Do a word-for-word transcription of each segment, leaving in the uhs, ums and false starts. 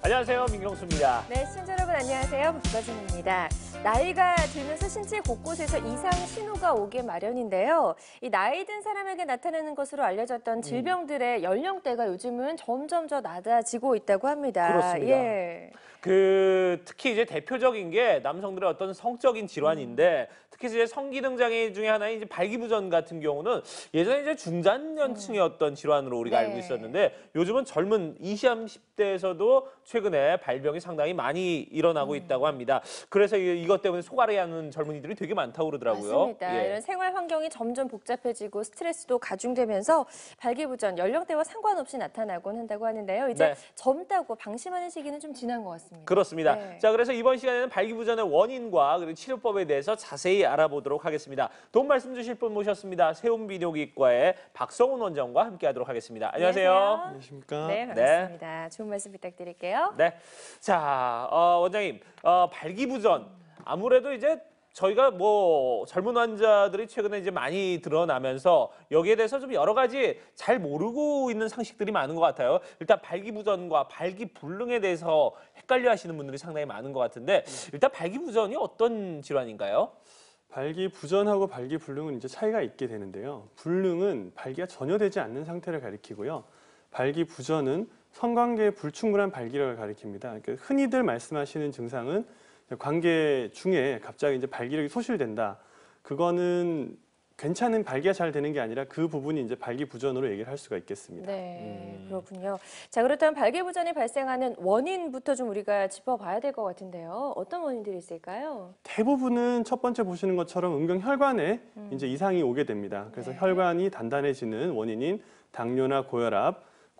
안녕하세요, 민경수입니다. 네, 시청자 여러분 안녕하세요, 박서진입니다. 나이가 들면서 신체 곳곳에서 이상 신호가 오게 마련인데요. 이 나이 든 사람에게 나타나는 것으로 알려졌던 질병들의 연령대가 요즘은 점점 더 낮아지고 있다고 합니다. 그렇습니다. 예. 그 특히 이제 대표적인 게 남성들의 어떤 성적인 질환인데 음. 특히 이제 성기능 장애 중에 하나인 이제 발기부전 같은 경우는 예전에 이제 중장년층의 음. 어떤 질환으로 우리가 네. 알고 있었는데 요즘은 젊은 이십, 삼십 대에서도 최근에 발병이 상당히 많이 일어나고 음. 있다고 합니다. 그래서 이것 때문에 소갈이하는 젊은이들이 되게 많다고 그러더라고요. 맞습니다. 예. 이런 생활 환경이 점점 복잡해지고 스트레스도 가중되면서 발기부전 연령대와 상관없이 나타나곤 한다고 하는데요. 이제 네. 젊다고 방심하는 시기는 좀 지난 것 같습니다. 그렇습니다. 네. 자, 그래서 이번 시간에는 발기부전의 원인과 그리고 치료법에 대해서 자세히 알아보도록 하겠습니다. 도움 말씀 주실 분 모셨습니다. 세움비뇨기과의 박성훈 원장과 함께하도록 하겠습니다. 안녕하세요. 안녕하세요. 안녕하십니까? 네, 반갑습니다. 네. 좋은 말씀 부탁드릴게요. 네, 자, 어, 원장님, 어, 발기부전 아무래도 이제 저희가 뭐 젊은 환자들이 최근에 이제 많이 드러나면서 여기에 대해서 좀 여러 가지 잘 모르고 있는 상식들이 많은 것 같아요. 일단 발기부전과 발기불능에 대해서 헷갈려 하시는 분들이 상당히 많은 것 같은데 일단 발기부전이 어떤 질환인가요? 발기부전하고 발기불능은 이제 차이가 있게 되는데요. 불능은 발기가 전혀 되지 않는 상태를 가리키고요. 발기부전은 성관계의 불충분한 발기력을 가리킵니다. 그러니까 흔히들 말씀하시는 증상은 관계 중에 갑자기 이제 발기력이 소실된다. 그거는 괜찮은 발기가 잘 되는 게 아니라 그 부분이 이제 발기부전으로 얘기를 할 수가 있겠습니다. 네, 음. 그렇군요. 자, 그렇다면 발기부전이 발생하는 원인부터 좀 우리가 짚어봐야 될 것 같은데요. 어떤 원인들이 있을까요? 대부분은 첫 번째 보시는 것처럼 음경혈관에 음. 이제 이상이 오게 됩니다. 그래서 네. 혈관이 단단해지는 원인인 당뇨나 고혈압,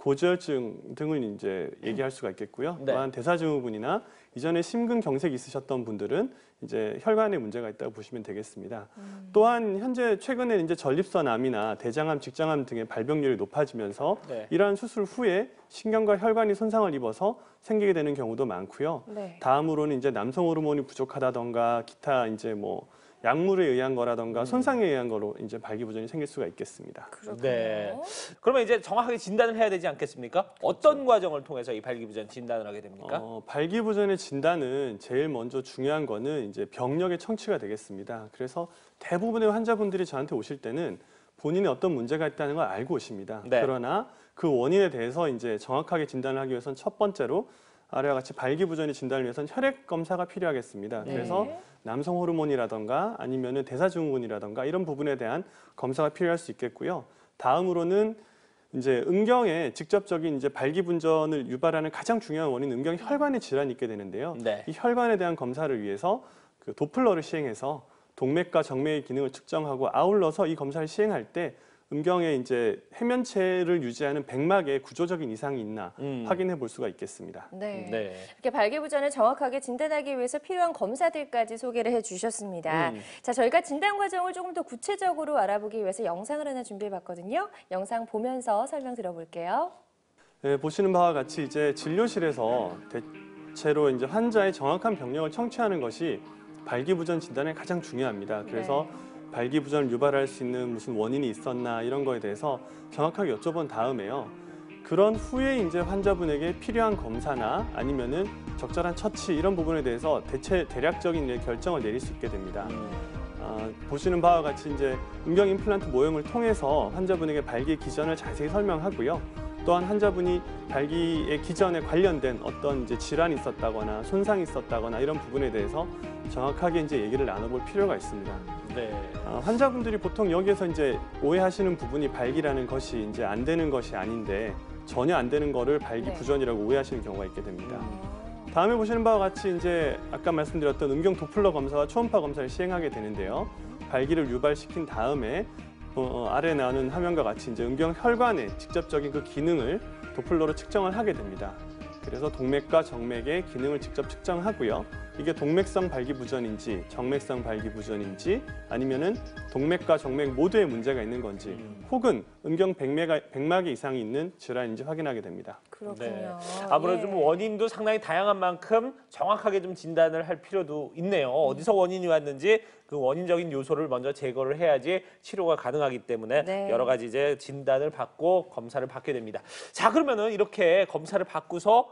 고지혈증 등을 이제 얘기할 수가 있겠고요. 네. 또한 대사증후군이나 이전에 심근경색이 있으셨던 분들은 이제 혈관에 문제가 있다고 보시면 되겠습니다. 음. 또한 현재 최근에 이제 전립선암이나 대장암, 직장암 등의 발병률이 높아지면서 네. 이러한 수술 후에 신경과 혈관이 손상을 입어서 생기게 되는 경우도 많고요. 네. 다음으로는 이제 남성 호르몬이 부족하다던가 기타 이제 뭐 약물에 의한 거라던가 음. 손상에 의한 거로 이제 발기부전이 생길 수가 있겠습니다. 그렇군요. 네. 그러면 이제 정확하게 진단을 해야 되지 않겠습니까? 그렇죠. 어떤 과정을 통해서 이 발기부전 진단을 하게 됩니까? 어, 발기부전의 진단은 제일 먼저 중요한 거는 이제 병력의 청취가 되겠습니다. 그래서 대부분의 환자분들이 저한테 오실 때는 본인이 어떤 문제가 있다는 걸 알고 오십니다. 네. 그러나 그 원인에 대해서 이제 정확하게 진단을 하기 위해서는 첫 번째로 아래와 같이 발기부전의 진단을 위해서는 혈액 검사가 필요하겠습니다. 네. 그래서 남성 호르몬이라던가 아니면은 대사증후군이라던가 이런 부분에 대한 검사가 필요할 수 있겠고요. 다음으로는 이제 음경에 직접적인 이제 발기부전을 유발하는 가장 중요한 원인 음경 혈관의 질환이 있게 되는데요. 네. 이 혈관에 대한 검사를 위해서 그 도플러를 시행해서 동맥과 정맥의 기능을 측정하고 아울러서 이 검사를 시행할 때 음경에 이제 해면체를 유지하는 백막에 구조적인 이상이 있나 음. 확인해 볼 수가 있겠습니다. 네. 네. 이렇게 발기부전을 정확하게 진단하기 위해서 필요한 검사들까지 소개를 해주셨습니다. 음. 자, 저희가 진단 과정을 조금 더 구체적으로 알아보기 위해서 영상을 하나 준비해봤거든요. 영상 보면서 설명 들어볼게요. 네, 보시는 바와 같이 이제 진료실에서 대체로 이제 환자의 정확한 병력을 청취하는 것이 발기부전 진단에 가장 중요합니다. 그래서 네. 발기부전을 유발할 수 있는 무슨 원인이 있었나 이런 거에 대해서 정확하게 여쭤본 다음에요. 그런 후에 이제 환자분에게 필요한 검사나 아니면은 적절한 처치 이런 부분에 대해서 대체 대략적인 결정을 내릴 수 있게 됩니다. 어, 보시는 바와 같이 이제 음경 임플란트 모형을 통해서 환자분에게 발기 기전을 자세히 설명하고요. 또한 환자분이 발기의 기전에 관련된 어떤 이제 질환이 있었다거나 손상이 있었다거나 이런 부분에 대해서 정확하게 이제 얘기를 나눠볼 필요가 있습니다. 네. 어, 환자분들이 보통 여기에서 이제 오해하시는 부분이 발기라는 것이 이제 안 되는 것이 아닌데 전혀 안 되는 거를 발기부전이라고 네. 오해하시는 경우가 있게 됩니다. 음. 다음에 보시는 바와 같이 이제 아까 말씀드렸던 음경 도플러 검사와 초음파 검사를 시행하게 되는데요. 발기를 유발시킨 다음에 어, 아래에 나오는 화면과 같이 이제 음경 혈관의 직접적인 그 기능을 도플러로 측정을 하게 됩니다. 그래서 동맥과 정맥의 기능을 직접 측정하고요. 이게 동맥성 발기부전인지 정맥성 발기부전인지 아니면은 동맥과 정맥 모두에 문제가 있는 건지 음. 혹은 음경 백맥, 백막에 이상이 있는 질환인지 확인하게 됩니다. 그렇군요. 네. 아무래도 예. 좀 원인도 상당히 다양한 만큼 정확하게 좀 진단을 할 필요도 있네요. 음. 어디서 원인이 왔는지 그 원인적인 요소를 먼저 제거를 해야지 치료가 가능하기 때문에 네. 여러 가지 이제 진단을 받고 검사를 받게 됩니다. 자, 그러면은 이렇게 검사를 받고서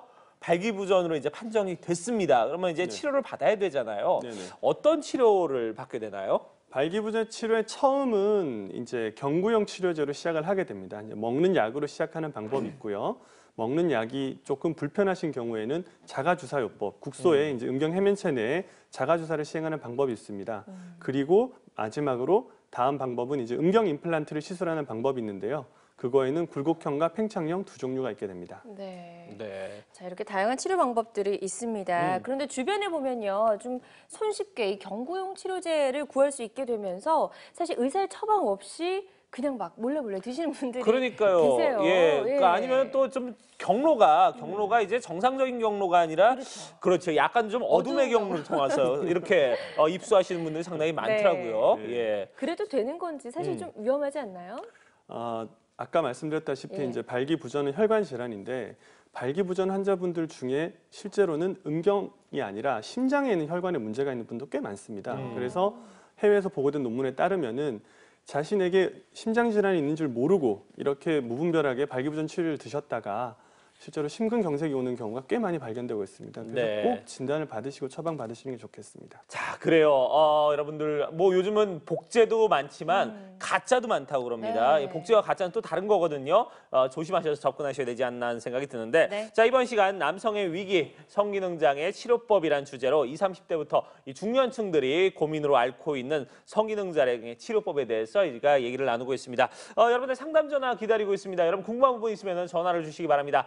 발기부전으로 이제 판정이 됐습니다. 그러면 이제 네. 치료를 받아야 되잖아요. 네네. 어떤 치료를 받게 되나요? 발기부전 치료의 처음은 이제 경구용 치료제로 시작을 하게 됩니다. 이제 먹는 약으로 시작하는 방법이 있고요. 먹는 약이 조금 불편하신 경우에는 자가주사요법, 국소에 음. 이제 음경 해면체 내에 자가주사를 시행하는 방법이 있습니다. 음. 그리고 마지막으로 다음 방법은 이제 음경 임플란트를 시술하는 방법이 있는데요. 그거에는 굴곡형과 팽창형 두 종류가 있게 됩니다. 네. 네. 자, 이렇게 다양한 치료 방법들이 있습니다. 음. 그런데 주변에 보면요, 좀 손쉽게 이 경구용 치료제를 구할 수 있게 되면서 사실 의사의 처방 없이 그냥 막 몰래 몰래 드시는 분들이 그러니까요. 계세요. 예. 그러니까 예. 아니면 또 좀 경로가 경로가 이제 정상적인 경로가 아니라 그렇죠. 그렇죠. 약간 좀 어둠의 어두운 경로를 통해서 이렇게 어, 입수하시는 분들이 상당히 많더라고요. 네. 예. 그래도 되는 건지 사실 음. 좀 위험하지 않나요? 아, 아까 말씀드렸다시피 예. 이제 발기부전은 혈관 질환인데 발기부전 환자분들 중에 실제로는 음경이 아니라 심장에 있는 혈관에 문제가 있는 분도 꽤 많습니다. 음. 그래서 해외에서 보고된 논문에 따르면은 자신에게 심장 질환이 있는 줄 모르고 이렇게 무분별하게 발기부전 치료를 드셨다가 실제로 심근경색이 오는 경우가 꽤 많이 발견되고 있습니다. 그래서 네. 꼭 진단을 받으시고 처방 받으시는 게 좋겠습니다. 자, 그래요. 어, 여러분들 뭐 요즘은 복제도 많지만 음. 가짜도 많다고 그럽니다. 네. 이 복제와 가짜는 또 다른 거거든요. 어, 조심하셔서 접근하셔야 되지 않나 하는 생각이 드는데 네. 자, 이번 시간 남성의 위기, 성기능장애 치료법이란 주제로 이십, 삼십 대부터 이 중년층들이 고민으로 앓고 있는 성기능장애 치료법에 대해서 저희가 얘기를 나누고 있습니다. 어, 여러분들 상담 전화 기다리고 있습니다. 여러분 궁금한 부분 있으면 전화를 주시기 바랍니다.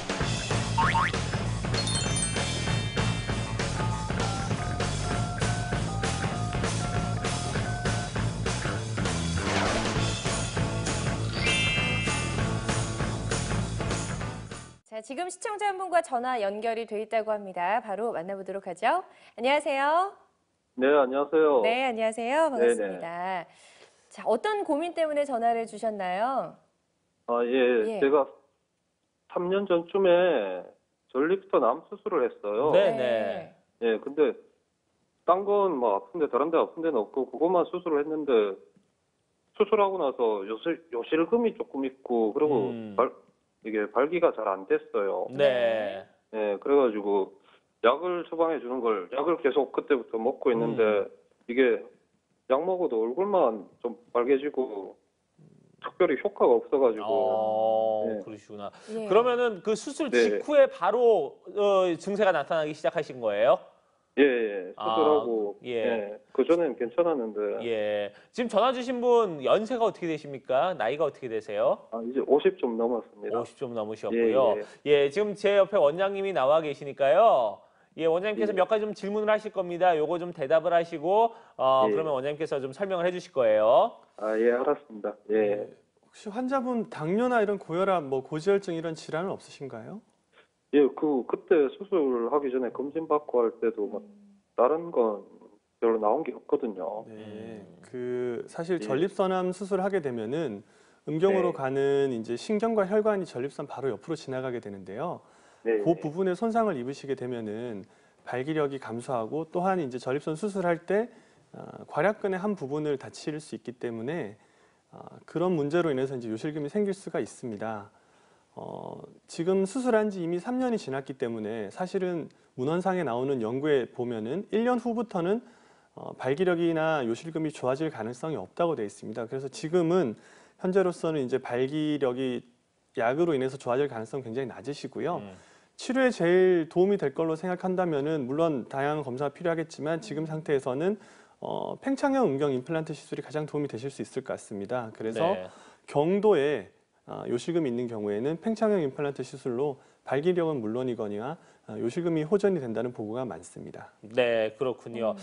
자, 지금 시청자 한 분과 전화 연결이 돼 있다고 합니다. 바로 만나보도록 하죠. 안녕하세요. 네, 안녕하세요. 네, 안녕하세요. 반갑습니다. 자, 어떤 고민 때문에 전화를 주셨나요? 아, 예, 예. 제가 삼 년 전쯤에 전립선 암 수술을 했어요. 네. 예, 근데 딴 건 뭐 아픈데 다른 데 아픈 데는 없고 그것만 수술을 했는데 수술하고 나서 요실, 요실금이 조금 있고 그리고 음. 발, 이게 발기가 잘 안 됐어요. 네. 예, 그래가지고 약을 처방해 주는 걸 약을 계속 그때부터 먹고 있는데 음. 이게 약 먹어도 얼굴만 좀 빨개지고 특별히 효과가 없어가지고 어, 네. 그러시구나. 예. 그러면은 그 수술 네. 직후에 바로 어, 증세가 나타나기 시작하신 거예요? 예, 예 수술하고 아, 예. 예, 그전엔 괜찮았는데 예. 지금 전화 주신 분 연세가 어떻게 되십니까? 나이가 어떻게 되세요? 아, 이제 오십 좀 넘었습니다. 오십 좀 넘으셨고요. 예, 예, 지금 제 옆에 원장님이 나와 계시니까요. 예, 원장님께서 예. 몇 가지 좀 질문을 하실 겁니다. 요거 좀 대답을 하시고 어, 예. 그러면 원장님께서 좀 설명을 해 주실 거예요. 아, 예, 알았습니다. 예. 혹시 환자분 당뇨나 이런 고혈압, 뭐 고지혈증 이런 질환은 없으신가요? 예, 그 그때 수술하기 전에 검진 받고 할 때도 막 다른 건 별로 나온 게 없거든요. 네, 음. 그 사실 예. 전립선암 수술하게 되면은 음경으로 네. 가는 이제 신경과 혈관이 전립선 바로 옆으로 지나가게 되는데요. 네. 그 부분에 손상을 입으시게 되면은 발기력이 감소하고 또한 이제 전립선 수술할 때 어, 괄약근의 한 부분을 다칠 수 있기 때문에 어, 그런 문제로 인해서 이제 요실금이 생길 수가 있습니다. 어, 지금 수술한 지 이미 삼 년이 지났기 때문에 사실은 문헌상에 나오는 연구에 보면은 일 년 후부터는 어, 발기력이나 요실금이 좋아질 가능성이 없다고 되어 있습니다. 그래서 지금은 현재로서는 이제 발기력이 약으로 인해서 좋아질 가능성이 굉장히 낮으시고요. 음. 치료에 제일 도움이 될 걸로 생각한다면은 물론 다양한 검사가 필요하겠지만 지금 상태에서는 어, 팽창형 음경 임플란트 시술이 가장 도움이 되실 수 있을 것 같습니다. 그래서 네. 경도에 어, 요실금이 있는 경우에는 팽창형 임플란트 시술로 발기력은 물론이거니와 어, 요실금이 호전이 된다는 보고가 많습니다. 네, 그렇군요.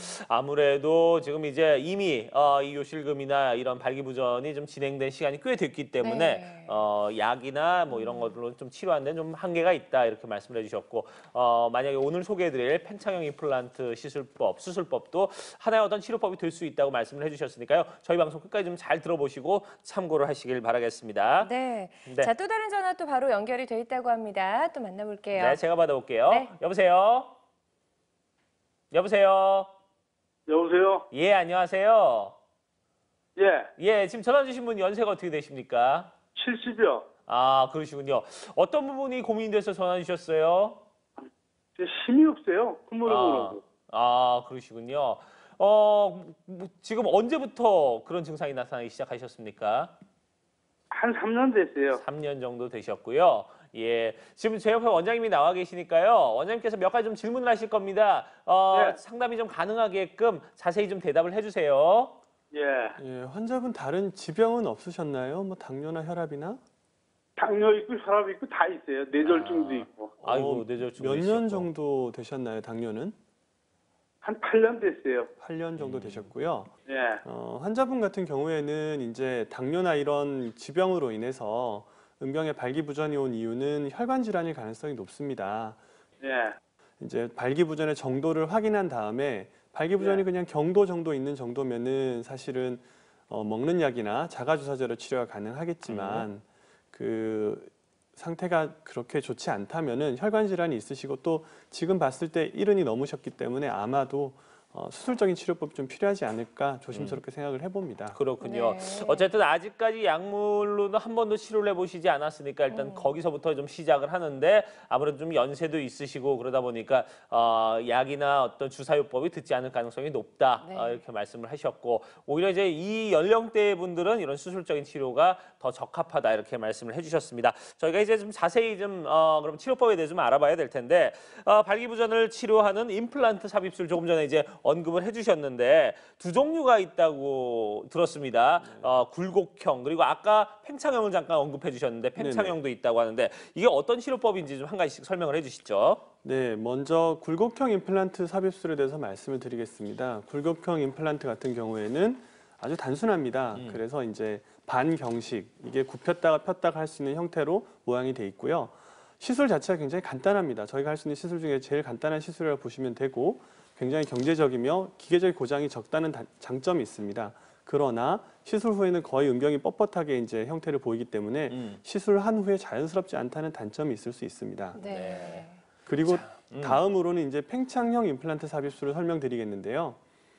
아무래도 지금 이제 이미 어, 이 요실금이나 이런 발기부전이 좀 진행된 시간이 꽤 됐기 때문에 네. 어, 약이나 뭐 이런 것들로 좀 치료하는 데는 좀 한계가 있다 이렇게 말씀을 해주셨고 어, 만약에 오늘 소개해드릴 팽창형 임플란트 시술법, 수술법도 하나의 어떤 치료법이 될 수 있다고 말씀을 해주셨으니까요. 저희 방송 끝까지 좀 잘 들어보시고 참고를 하시길 바라겠습니다. 네. 네. 자, 또 다른 전화 또 바로 연결이 돼 있다고 합니다. 또 만나볼게요. 네, 제가 받아볼게요. 네. 여보세요? 여보세요? 여보세요? 예, 안녕하세요. 예, 예, 지금 전화 주신 분 연세가 어떻게 되십니까? 칠십이요. 아, 그러시군요. 어떤 부분이 고민이 돼서 전화 주셨어요? 힘이 없어요. 그물을 아, 그러고. 아, 그러시군요. 어, 뭐 지금 언제부터 그런 증상이 나타나기 시작하셨습니까? 한 삼 년 됐어요. 삼 년 정도 되셨고요. 예, 지금 제 옆에 원장님이 나와 계시니까요. 원장님께서 몇 가지 좀 질문을 하실 겁니다. 어, 네. 상담이 좀 가능하게끔 자세히 좀 대답을 해주세요. 예. 예, 환자분 다른 지병은 없으셨나요? 뭐 당뇨나 혈압이나? 당뇨 있고 혈압 있고 다 있어요. 뇌졸중도 아. 있고. 아이고, 뇌졸중 몇 년 정도 되셨나요, 당뇨는? 한 팔 년 됐어요. 팔 년 정도 음. 되셨고요. 예. 어, 환자분 같은 경우에는 이제 당뇨나 이런 지병으로 인해서 음경에 발기부전이 온 이유는 혈관 질환일 가능성이 높습니다. 예. 이제 발기부전의 정도를 확인한 다음에 발기부전이 네. 그냥 경도 정도 있는 정도면은 사실은 어, 먹는 약이나 자가주사제로 치료가 가능하겠지만 그 상태가 그렇게 좋지 않다면은 혈관 질환이 있으시고 또 지금 봤을 때 일흔이 넘으셨기 때문에 아마도 어, 수술적인 치료법이 좀 필요하지 않을까 조심스럽게 생각을 해봅니다. 그렇군요. 네. 어쨌든 아직까지 약물로는 한 번도 치료를 해보시지 않았으니까 일단 음. 거기서부터 좀 시작을 하는데 아무래도 좀 연세도 있으시고 그러다 보니까 어, 약이나 어떤 주사요법이 듣지 않을 가능성이 높다 네. 어, 이렇게 말씀을 하셨고 오히려 이제 이 연령대 분들은 이런 수술적인 치료가 더 적합하다 이렇게 말씀을 해주셨습니다. 저희가 이제 좀 자세히 좀 어, 그럼 치료법에 대해서 좀 알아봐야 될 텐데 어, 발기부전을 치료하는 임플란트 삽입술 조금 전에 이제 언급을 해주셨는데 두 종류가 있다고 들었습니다. 어, 굴곡형 그리고 아까 팽창형을 잠깐 언급해 주셨는데 팽창형도 있다고 하는데 이게 어떤 치료법인지 좀 한 가지씩 설명을 해주시죠. 네, 먼저 굴곡형 임플란트 삽입술에 대해서 말씀을 드리겠습니다. 굴곡형 임플란트 같은 경우에는 아주 단순합니다. 음. 그래서 이제 반경식, 이게 굽혔다가 폈다가 할 수 있는 형태로 모양이 돼 있고요. 시술 자체가 굉장히 간단합니다. 저희가 할 수 있는 시술 중에 제일 간단한 시술이라고 보시면 되고 굉장히 경제적이며 기계적 고장이 적다는 다- 장점이 있습니다. 그러나 시술 후에는 거의 음경이 뻣뻣하게 이제 형태를 보이기 때문에 음. 시술한 후에 자연스럽지 않다는 단점이 있을 수 있습니다. 네. 그리고 음. 다음으로는 이제 팽창형 임플란트 삽입술을 설명드리겠는데요.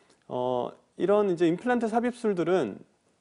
어, 이런 이제 임플란트 삽입술들은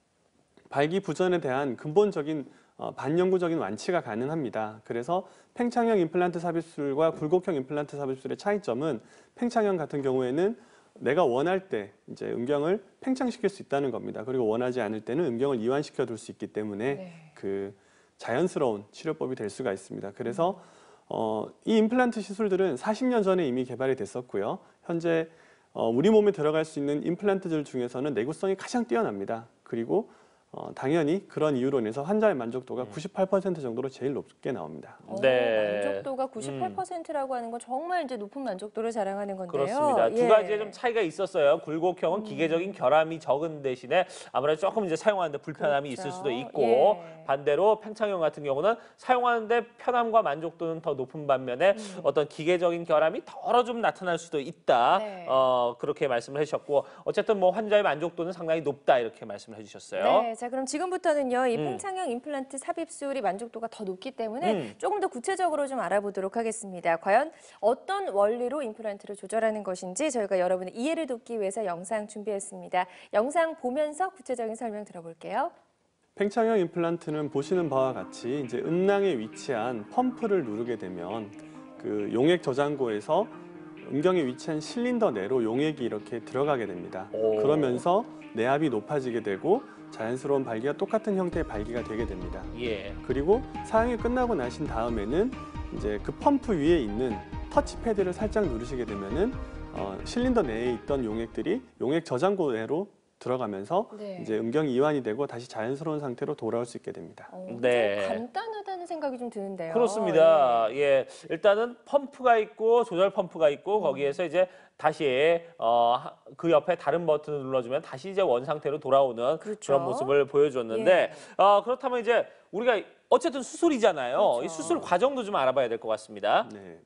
발기부전에 대한 근본적인 어, 반영구적인 완치가 가능합니다. 그래서 팽창형 임플란트 삽입술과 굴곡형 임플란트 삽입술의 차이점은 팽창형 같은 경우에는 내가 원할 때 이제 음경을 팽창시킬 수 있다는 겁니다. 그리고 원하지 않을 때는 음경을 이완시켜 둘 수 있기 때문에 네. 그 자연스러운 치료법이 될 수가 있습니다. 그래서 어, 이 임플란트 시술들은 사십 년 전에 이미 개발이 됐었고요. 현재 어, 우리 몸에 들어갈 수 있는 임플란트들 중에서는 내구성이 가장 뛰어납니다. 그리고 어, 당연히 그런 이유로 인해서 환자의 만족도가 구십팔 퍼센트 정도로 제일 높게 나옵니다. 어, 네. 만족도가 구십팔 퍼센트라고 하는 건 정말 이제 높은 만족도를 자랑하는 건데요. 그렇습니다. 두 예. 가지의 좀 차이가 있었어요. 굴곡형은 기계적인 결함이 적은 대신에 아무래도 조금 이제 사용하는데 불편함이 그렇죠. 있을 수도 있고 예. 반대로 팽창형 같은 경우는 사용하는데 편함과 만족도는 더 높은 반면에 음. 어떤 기계적인 결함이 덜어 좀 나타날 수도 있다. 네. 어, 그렇게 말씀을 해주셨고 어쨌든 뭐 환자의 만족도는 상당히 높다 이렇게 말씀을 해주셨어요. 네, 자 그럼 지금부터는요 이 음. 팽창형 임플란트 삽입술이 만족도가 더 높기 때문에 음. 조금 더 구체적으로 좀 알아보도록 하겠습니다. 과연 어떤 원리로 임플란트를 조절하는 것인지 저희가 여러분의 이해를 돕기 위해서 영상 준비했습니다. 영상 보면서 구체적인 설명 들어볼게요. 팽창형 임플란트는 보시는 바와 같이 이제 음낭에 위치한 펌프를 누르게 되면 그 용액 저장고에서 음경에 위치한 실린더 내로 용액이 이렇게 들어가게 됩니다. 오. 그러면서 내압이 높아지게 되고 자연스러운 발기가 똑같은 형태의 발기가 되게 됩니다. 예. 그리고 사용이 끝나고 나신 다음에는 이제 그 펌프 위에 있는 터치패드를 살짝 누르시게 되면은 어, 실린더 내에 있던 용액들이 용액 저장고 내로 들어가면서 네. 이제 음경이 이완이 되고 다시 자연스러운 상태로 돌아올 수 있게 됩니다. 어, 네. 좀 간단하다는 생각이 좀 드는데요. 그렇습니다. 예. 일단은 펌프가 있고 조절 펌프가 있고 거기에서 이제 다시 어, 하- 그 옆에 다른 버튼을 눌러주면 다시 이제 원 상태로 돌아오는 그렇죠. 그런 모습을 보여줬는데 어, 그렇다면 이제 우리가 어쨌든 수술이잖아요. 그렇죠. 이 수술 과정도 좀 알아봐야 될 것 같습니다. 네.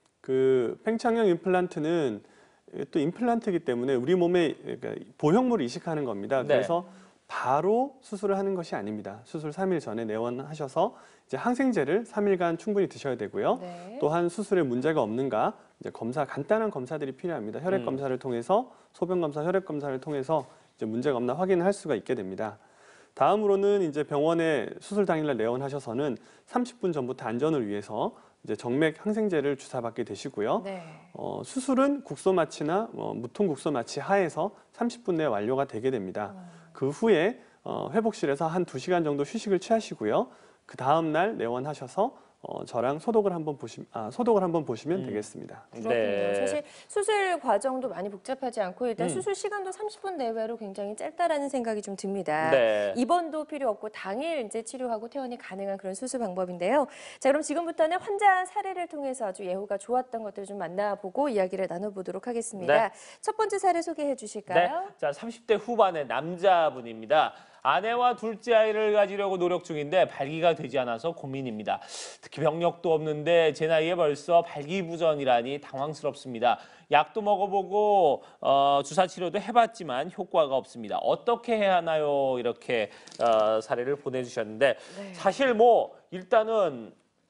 그 팽창형 임플란트는 또 임플란트이기 때문에 우리 몸에 그러니까 보형물을 이식하는 겁니다. 네. 그래서 바로 수술을 하는 것이 아닙니다. 수술 삼 일 전에 내원하셔서 이제 항생제를 삼 일간 충분히 드셔야 되고요. 네. 또한 수술에 문제가 없는가 이제 검사 간단한 검사들이 필요합니다. 혈액 음. 검사를 통해서 소변 검사, 혈액 검사를 통해서 이제 문제가 없나 확인을 할 수가 있게 됩니다. 다음으로는 이제 병원에 수술 당일날 내원하셔서는 삼십 분 전부터 안전을 위해서 이제 정맥 항생제를 주사받게 되시고요. 네. 어, 수술은 국소 마취나 어, 무통 국소 마취 하에서 삼십 분 내에 완료가 되게 됩니다. 그 후에 어, 회복실에서 한 두 시간 정도 휴식을 취하시고요. 그 다음 날 내원하셔서 어, 저랑 소독을 한번 보시, 아, 소독을 한번 보시면 음. 되겠습니다. 그렇군요. 네. 사실 수술 과정도 많이 복잡하지 않고 일단 음. 수술 시간도 삼십 분 내외로 굉장히 짧다라는 생각이 좀 듭니다. 네. 입원도 필요 없고 당일 이제 치료하고 퇴원이 가능한 그런 수술 방법인데요. 자, 그럼 지금부터는 환자 사례를 통해서 아주 예후가 좋았던 것들을 좀 만나보고 이야기를 나눠보도록 하겠습니다. 네. 첫 번째 사례 소개해 네. 주실까요? 자, 삼십 대 후반의 남자분입니다. 아내와 둘째 아이를 가지려고 노력 중인데 발기가 되지 않아서 고민입니다. 특히 병력도 없는데 제 나이에 벌써 발기부전이라니 당황스럽습니다. 약도 먹어보고 어, 주사 치료도 해봤지만 효과가 없습니다. 어떻게 해야 하나요? 이렇게 어, 사례를 보내주셨는데 네. 사실 뭐 일단은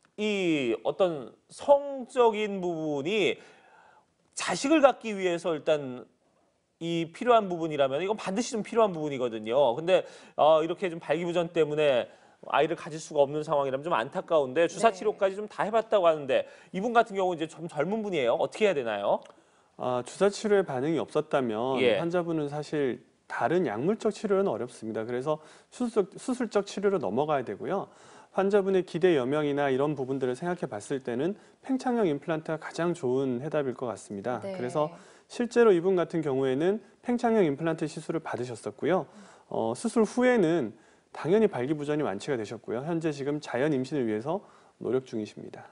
이 어떤 성적인 부분이 자식을 갖기 위해서 일단 이 필요한 부분이라면 이건 반드시 좀 필요한 부분이거든요. 근데 어, 이렇게 좀 발기부전 때문에 아이를 가질 수가 없는 상황이라면 좀 안타까운데 주사 네. 치료까지 좀 다 해봤다고 하는데 이분 같은 경우 이제 좀 젊은 분이에요. 어떻게 해야 되나요? 아, 주사 치료에 반응이 없었다면 예. 환자분은 사실 다른 약물적 치료는 어렵습니다. 그래서 수술적, 수술적 치료로 넘어가야 되고요. 환자분의 기대 여명이나 이런 부분들을 생각해 봤을 때는 팽창형 임플란트가 가장 좋은 해답일 것 같습니다. 네. 그래서 실제로 이분 같은 경우에는 팽창형 임플란트 시술을 받으셨었고요. 어, 수술 후에는 당연히 발기부전이 완치가 되셨고요. 현재 지금 자연 임신을 위해서 노력 중이십니다.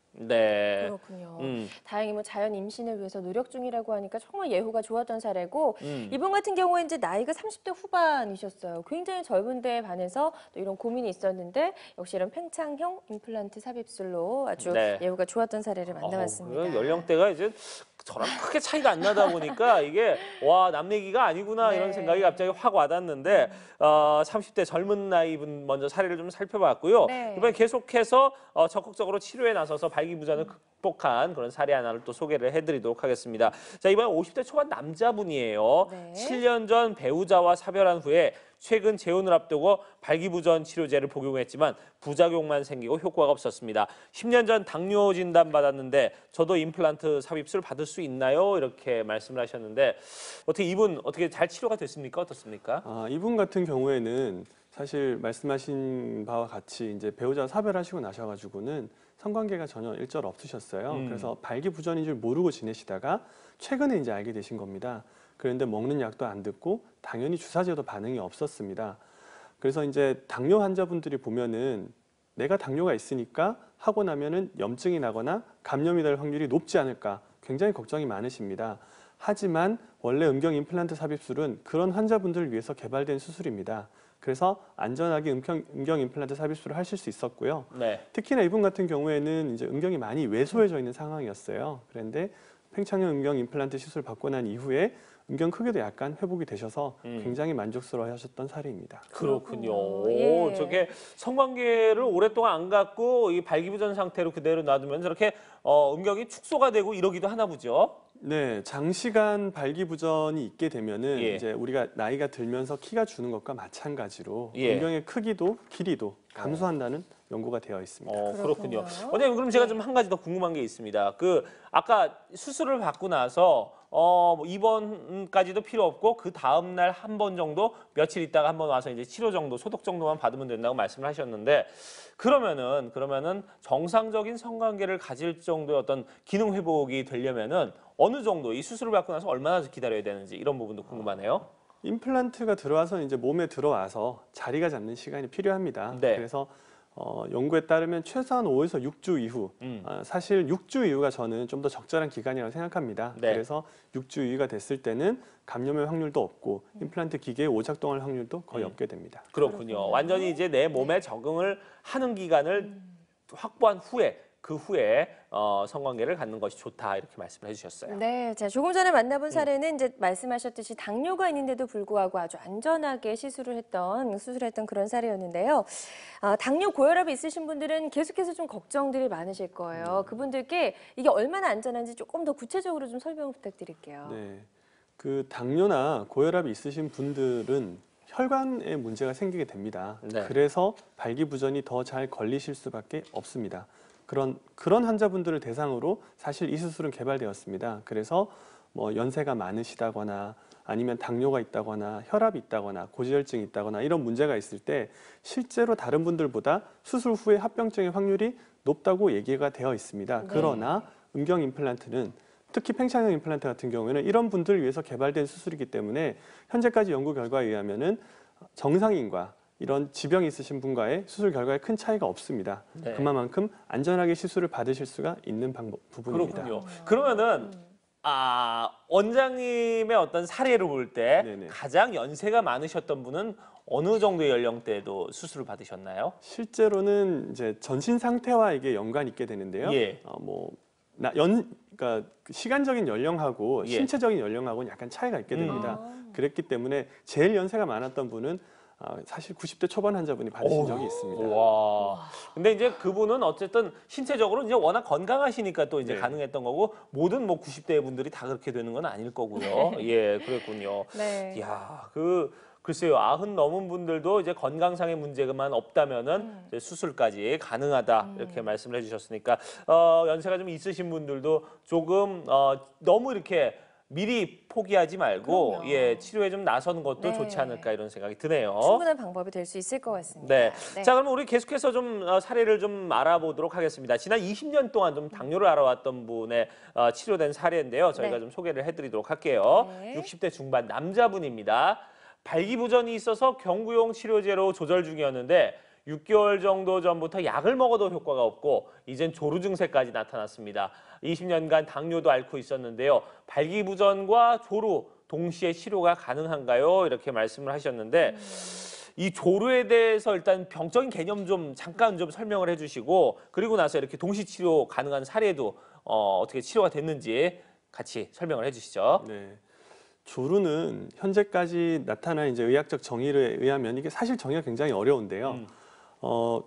네. 그렇군요. 음, 다행히 뭐 자연 임신을 위해서 노력 중이라고 하니까 정말 예후가 좋았던 사례고 음. 이분 같은 경우에 이제 나이가 삼십 대 후반이셨어요. 굉장히 젊은 데에 반해서 또 이런 고민이 있었는데 역시 이런 팽창형 임플란트 삽입술로 아주 네. 예후가 좋았던 사례를 만나봤습니다. 어, 그 연령대가 이제 저랑 크게 차이가 안 나다 보니까 이게 와, 남 얘기가 아니구나 네. 이런 생각이 갑자기 확 와닿는데 어, 삼십 대 젊은 나이 분 먼저 사례를 좀 살펴봤고요. 네. 이번에 계속해서 어, 적극적으로 치료에 나서서 발기부전을 극복한 그런 사례 하나를 또 소개를 해드리도록 하겠습니다. 자, 이번에 오십 대 초반 남자분이에요. 네. 칠 년 전 배우자와 사별한 후에 최근 재혼을 앞두고 발기부전 치료제를 복용했지만 부작용만 생기고 효과가 없었습니다. 십 년 전 당뇨 진단 받았는데 저도 임플란트 삽입술 받을 수 있나요? 이렇게 말씀을 하셨는데 어떻게 이분 어떻게 잘 치료가 됐습니까? 어떻습니까? 아, 이분 같은 경우에는 사실 말씀하신 바와 같이 이제 배우자 사별하시고 나셔가지고는 성관계가 전혀 일절 없으셨어요. 음. 그래서 발기부전인 줄 모르고 지내시다가 최근에 이제 알게 되신 겁니다. 그런데 먹는 약도 안 듣고 당연히 주사제도 반응이 없었습니다. 그래서 이제 당뇨 환자분들이 보면은 내가 당뇨가 있으니까 하고 나면은 염증이 나거나 감염이 될 확률이 높지 않을까 굉장히 걱정이 많으십니다. 하지만 원래 음경 임플란트 삽입술은 그런 환자분들을 위해서 개발된 수술입니다. 그래서 안전하게 음경, 음경 임플란트 삽입술을 하실 수 있었고요. 네. 특히나 이분 같은 경우에는 이제 음경이 많이 왜소해져 있는 상황이었어요. 그런데 팽창형 음경 임플란트 시술 받고 난 이후에 음경 크기도 약간 회복이 되셔서 음. 굉장히 만족스러워 하셨던 사례입니다. 그렇군요. 그렇군요. 오, 예. 저게 성관계를 오랫동안 안 갖고 이 발기부전 상태로 그대로 놔두면 저렇게 어, 음경이 축소가 되고 이러기도 하나 보죠. 네, 장시간 발기부전이 있게 되면은 예. 이제 우리가 나이가 들면서 키가 주는 것과 마찬가지로 예. 음경의 크기도 길이도 감소한다는 연구가 되어 있습니다. 어, 그렇군요. 그렇군요. 원장님, 그럼 제가 네. 좀 한 가지 더 궁금한 게 있습니다. 그 아까 수술을 받고 나서 어, 뭐 입원까지도 필요 없고 그 다음 날 한 번 정도 며칠 있다가 한 번 와서 이제 치료 정도, 소독 정도만 받으면 된다고 말씀을 하셨는데 그러면은 그러면은 정상적인 성관계를 가질 정도의 어떤 기능 회복이 되려면은 어느 정도 이 수술을 받고 나서 얼마나 기다려야 되는지 이런 부분도 궁금하네요. 임플란트가 들어와서 이제 몸에 들어와서 자리가 잡는 시간이 필요합니다. 네. 그래서 어, 연구에 따르면 최소한 오에서 육 주 이후, 음. 어, 사실 육 주 이후가 저는 좀 더 적절한 기간이라고 생각합니다. 네. 그래서 육 주 이후가 됐을 때는 감염의 확률도 없고 임플란트 기계에 오작동할 확률도 거의 음. 없게 됩니다. 그렇군요. 그렇군요. 완전히 이제 내 몸에 적응을 하는 기간을 확보한 후에 그 후에 어, 성관계를 갖는 것이 좋다 이렇게 말씀을 해주셨어요. 네, 자 조금 전에 만나본 사례는 이제 말씀하셨듯이 당뇨가 있는데도 불구하고 아주 안전하게 시술을 했던 수술했던 그런 사례였는데요. 아, 당뇨 고혈압이 있으신 분들은 계속해서 좀 걱정들이 많으실 거예요. 그분들께 이게 얼마나 안전한지 조금 더 구체적으로 좀 설명 부탁드릴게요. 네, 그 당뇨나 고혈압이 있으신 분들은 혈관에 문제가 생기게 됩니다. 네. 그래서 발기부전이 더 잘 걸리실 수밖에 없습니다. 그런 그런 환자분들을 대상으로 사실 이 수술은 개발되었습니다. 그래서 뭐 연세가 많으시다거나 아니면 당뇨가 있다거나 혈압이 있다거나 고지혈증이 있다거나 이런 문제가 있을 때 실제로 다른 분들보다 수술 후에 합병증의 확률이 높다고 얘기가 되어 있습니다. 네. 그러나 음경 임플란트는 특히 팽창형 임플란트 같은 경우에는 이런 분들을 위해서 개발된 수술이기 때문에 현재까지 연구 결과에 의하면은 정상인과 이런 지병이 있으신 분과의 수술 결과에 큰 차이가 없습니다. 네. 그만큼 안전하게 시술을 받으실 수가 있는 방법 부분입니다. 그렇군요. 그러면은 아, 원장님의 어떤 사례를 볼 때 네네. 가장 연세가 많으셨던 분은 어느 정도의 연령대도 수술을 받으셨나요? 실제로는 이제 전신 상태와 이게 연관이 있게 되는데요. 예. 어, 뭐 나, 연, 그러니까 그 시간적인 연령하고 예. 신체적인 연령하고는 약간 차이가 있게 됩니다. 그랬기 때문에 제일 연세가 많았던 분은 어, 사실 구십 대 초반 환자분이 받으신 오. 적이 있습니다. 와. 근데 이제 그분은 어쨌든 신체적으로 이제 워낙 건강하시니까 또 이제 네. 가능했던 거고 모든 뭐 구십 대 분들이 다 그렇게 되는 건 아닐 거고요. 예, 그랬군요. 네. 이야, 그 글쎄요, 아흔 넘은 분들도 이제 건강상의 문제만 없다면은 음. 이제 수술까지 가능하다 이렇게 말씀을 해주셨으니까 어, 연세가 좀 있으신 분들도 조금 어, 너무 이렇게 미리 포기하지 말고 그럼요. 예 치료에 좀 나서는 것도 네. 좋지 않을까 이런 생각이 드네요. 충분한 방법이 될 수 있을 것 같습니다. 네. 자, 그럼 우리 계속해서 좀 어, 사례를 좀 알아보도록 하겠습니다. 지난 이십 년 동안 좀 당뇨를 알아왔던 분의 어, 치료된 사례인데요. 저희가 네. 좀 소개를 해드리도록 할게요. 네. 육십 대 중반 남자분입니다. 발기부전이 있어서 경구용 치료제로 조절 중이었는데 육 개월 정도 전부터 약을 먹어도 효과가 없고 이젠 조루 증세까지 나타났습니다. 이십 년간 당뇨도 앓고 있었는데요. 발기부전과 조루 동시에 치료가 가능한가요? 이렇게 말씀을 하셨는데 이 조루에 대해서 일단 병적인 개념 좀 잠깐 좀 설명을 해주시고 그리고 나서 이렇게 동시 치료 가능한 사례도 어, 어떻게 치료가 됐는지 같이 설명을 해주시죠. 네. 조루는 현재까지 나타난 이제 의학적 정의에 의하면 이게 사실 정의가 굉장히 어려운데요. 음. 어,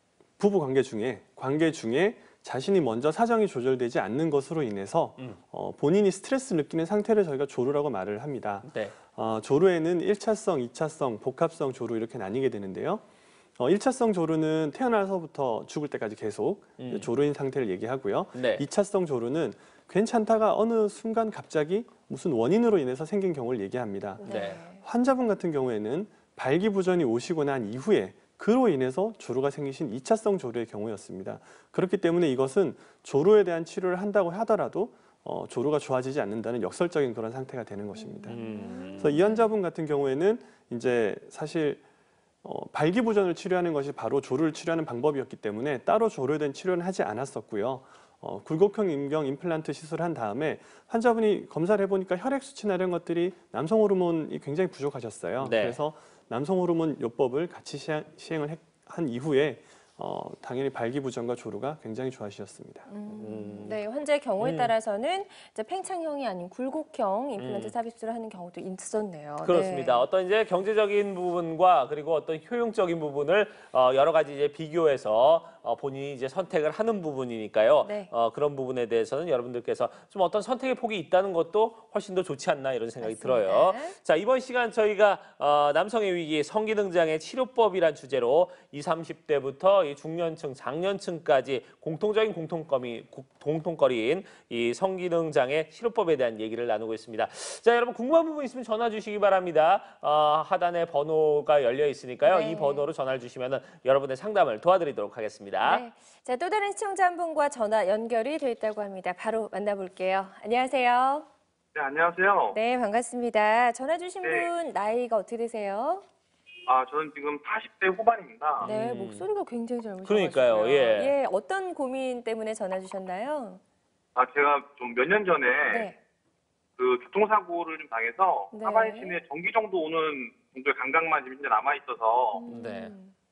부부 관계 중에 관계 중에 자신이 먼저 사정이 조절되지 않는 것으로 인해서 음. 어, 본인이 스트레스를 느끼는 상태를 저희가 조루라고 말을 합니다. 네. 어, 조루에는 일 차성, 이 차성, 복합성 조루 이렇게 나뉘게 되는데요. 어, 일 차성 조루는 태어나서부터 죽을 때까지 계속 음. 조루인 상태를 얘기하고요. 네. 이 차성 조루는 괜찮다가 어느 순간 갑자기 무슨 원인으로 인해서 생긴 경우를 얘기합니다. 네. 환자분 같은 경우에는 발기부전이 오시고 난 이후에 그로 인해서 조루가 생기신 이 차성 조루의 경우였습니다. 그렇기 때문에 이것은 조루에 대한 치료를 한다고 하더라도 어, 조루가 좋아지지 않는다는 역설적인 그런 상태가 되는 것입니다. 음. 그래서 이 환자분 같은 경우에는 이제 사실 어, 발기부전을 치료하는 것이 바로 조루를 치료하는 방법이었기 때문에 따로 조루에 대한 치료는 하지 않았었고요. 어, 굴곡형 임경 임플란트 시술을 한 다음에 환자분이 검사를 해보니까 혈액 수치나 이런 것들이 남성 호르몬이 굉장히 부족하셨어요. 네. 그래서 남성 호르몬 요법을 같이 시행, 시행을 해- 한 이후에 어, 당연히 발기부전과 조루가 굉장히 좋아지셨습니다. 음, 네, 환자의 경우에 음. 따라서는 이제 팽창형이 아닌 굴곡형 임플란트 음. 삽입술을 하는 경우도 있었네요. 그렇습니다. 네. 어떤 이제 경제적인 부분과 그리고 어떤 효용적인 부분을 어, 여러 가지 이제 비교해서 어, 본인이 이제 선택을 하는 부분이니까요. 네. 어, 그런 부분에 대해서는 여러분들께서 좀 어떤 선택의 폭이 있다는 것도 훨씬 더 좋지 않나 이런 생각이 맞습니다. 들어요. 자, 이번 시간 저희가 어, 남성의 위기 성기능장애 치료법이란 주제로 이십, 삼십 대부터 이 중년층, 장년층까지 공통적인 공통점이 공통거리인 이 성기능장애 치료법에 대한 얘기를 나누고 있습니다. 자, 여러분 궁금한 부분 있으면 전화 주시기 바랍니다. 어, 하단에 번호가 열려 있으니까요. 네. 이 번호로 전화를 주시면 여러분의 상담을 도와드리도록 하겠습니다. 네. 자, 또 다른 시청자 한 분과 전화 연결이 돼 있다고 합니다. 바로 만나볼게요. 안녕하세요. 네, 안녕하세요. 네, 반갑습니다. 전화 주신 네. 분 나이가 어떻게 되세요? 아, 저는 지금 사십 대 후반입니다. 네, 음. 목소리가 굉장히 젊으셔가지고요. 그러니까요, 예. 예, 어떤 고민 때문에 전화 주셨나요? 아, 제가 좀 몇 년 전에 네. 그 교통사고를 좀 당해서 네. 하반신에 전기 정도 오는 정도의 감각만 지금 이제 남아 있어서 음. 네.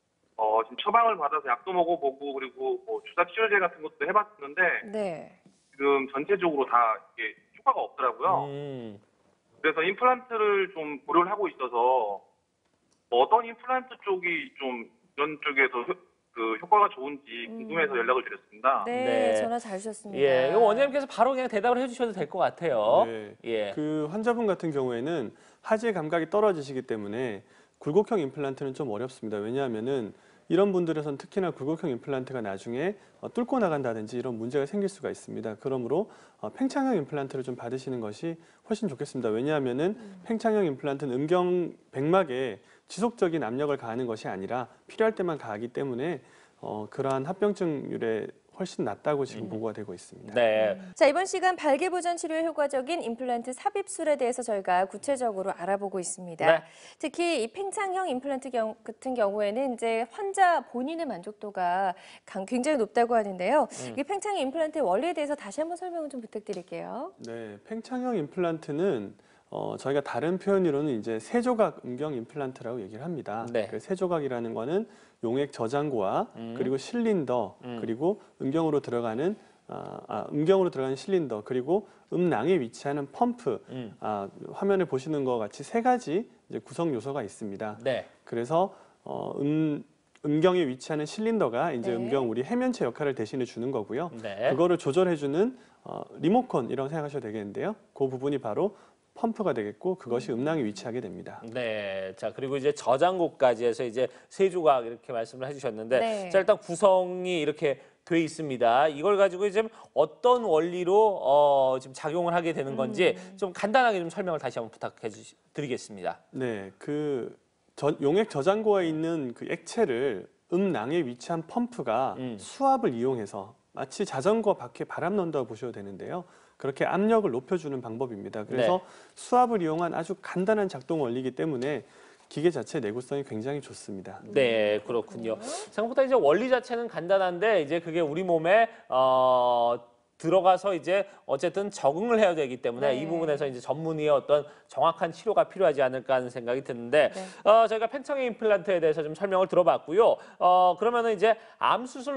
어, 지금 처방을 받아서 약도 먹어보고 그리고 뭐 주사 치료제 같은 것도 해봤는데 네. 지금 전체적으로 다 이게 효과가 없더라고요. 음. 그래서 임플란트를 좀 고려를 하고 있어서 뭐 어떤 임플란트 쪽이 좀 이런 쪽에서 효, 그 효과가 좋은지 궁금해서 음. 연락을 드렸습니다. 네, 네. 전화 잘 주셨습니다. 예, 이거 원장님께서 바로 그냥 대답을 해주셔도 될 것 같아요. 네. 예. 그 환자분 같은 경우에는 하지의 감각이 떨어지시기 때문에 굴곡형 임플란트는 좀 어렵습니다. 왜냐하면은 이런 분들에선 특히나 굴곡형 임플란트가 나중에 어, 뚫고 나간다든지 이런 문제가 생길 수가 있습니다. 그러므로 어, 팽창형 임플란트를 좀 받으시는 것이 훨씬 좋겠습니다. 왜냐하면은 음. 팽창형 임플란트는 음경 백막에 지속적인 압력을 가하는 것이 아니라 필요할 때만 가하기 때문에 어, 그러한 합병증률에 훨씬 낮다고 지금 음. 보고가 되고 있습니다. 네. 자, 이번 시간 발기부전 치료에 효과적인 임플란트 삽입술에 대해서 저희가 구체적으로 알아보고 있습니다. 네. 특히 이 팽창형 임플란트 경, 같은 경우에는 이제 환자 본인의 만족도가 강- 굉장히 높다고 하는데요. 음. 이 팽창형 임플란트의 원리에 대해서 다시 한번 설명을 좀 부탁드릴게요. 네, 팽창형 임플란트는 어, 저희가 다른 표현으로는 이제 세조각 음경 임플란트라고 얘기를 합니다. 네. 그 세조각이라는 거는 용액 저장고와 음. 그리고 실린더 음. 그리고 음경으로 들어가는 아, 아, 음경으로 들어가는 실린더 그리고 음낭에 위치하는 펌프 음. 아, 화면에 보시는 것 같이 세 가지 이제 구성 요소가 있습니다. 네. 그래서 어, 음, 음경에 위치하는 실린더가 이제 네. 음경 우리 해면체 역할을 대신해 주는 거고요. 네. 그거를 조절해주는 어, 리모컨이라고 생각하셔도 되겠는데요. 그 부분이 바로 펌프가 되겠고 그것이 음낭에 위치하게 됩니다. 네. 자, 그리고 이제 저장고까지 해서 이제 세 조각 이렇게 말씀을 해주셨는데, 네. 자, 일단 구성이 이렇게 돼 있습니다. 이걸 가지고 이제 어떤 원리로 어, 지금 작용을 하게 되는 건지 음. 좀 간단하게 좀 설명을 다시 한번 부탁해 주, 드리겠습니다. 네, 그 저, 용액 저장고에 있는 그 액체를 음낭에 위치한 펌프가 음. 수압을 이용해서 마치 자전거 바퀴에 바람 넣는다고 보셔도 되는데요. 그렇게 압력을 높여주는 방법입니다. 그래서 네. 수압을 이용한 아주 간단한 작동 원리이기 때문에 기계 자체 내구성이 굉장히 좋습니다. 네, 그렇군요. 생각보다 이제 원리 자체는 간단한데 이제 그게 우리 몸에 어, 들어가서 이제 어쨌든 적응을 해야 되기 때문에 네. 이 부분에서 이제 전문의의 어떤 정확한 치료가 필요하지 않을까 하는 생각이 드는데 네. 어, 저희가 팽창형 임플란트에 대해서 좀 설명을 들어봤고요. 어, 그러면은 이제 암 수술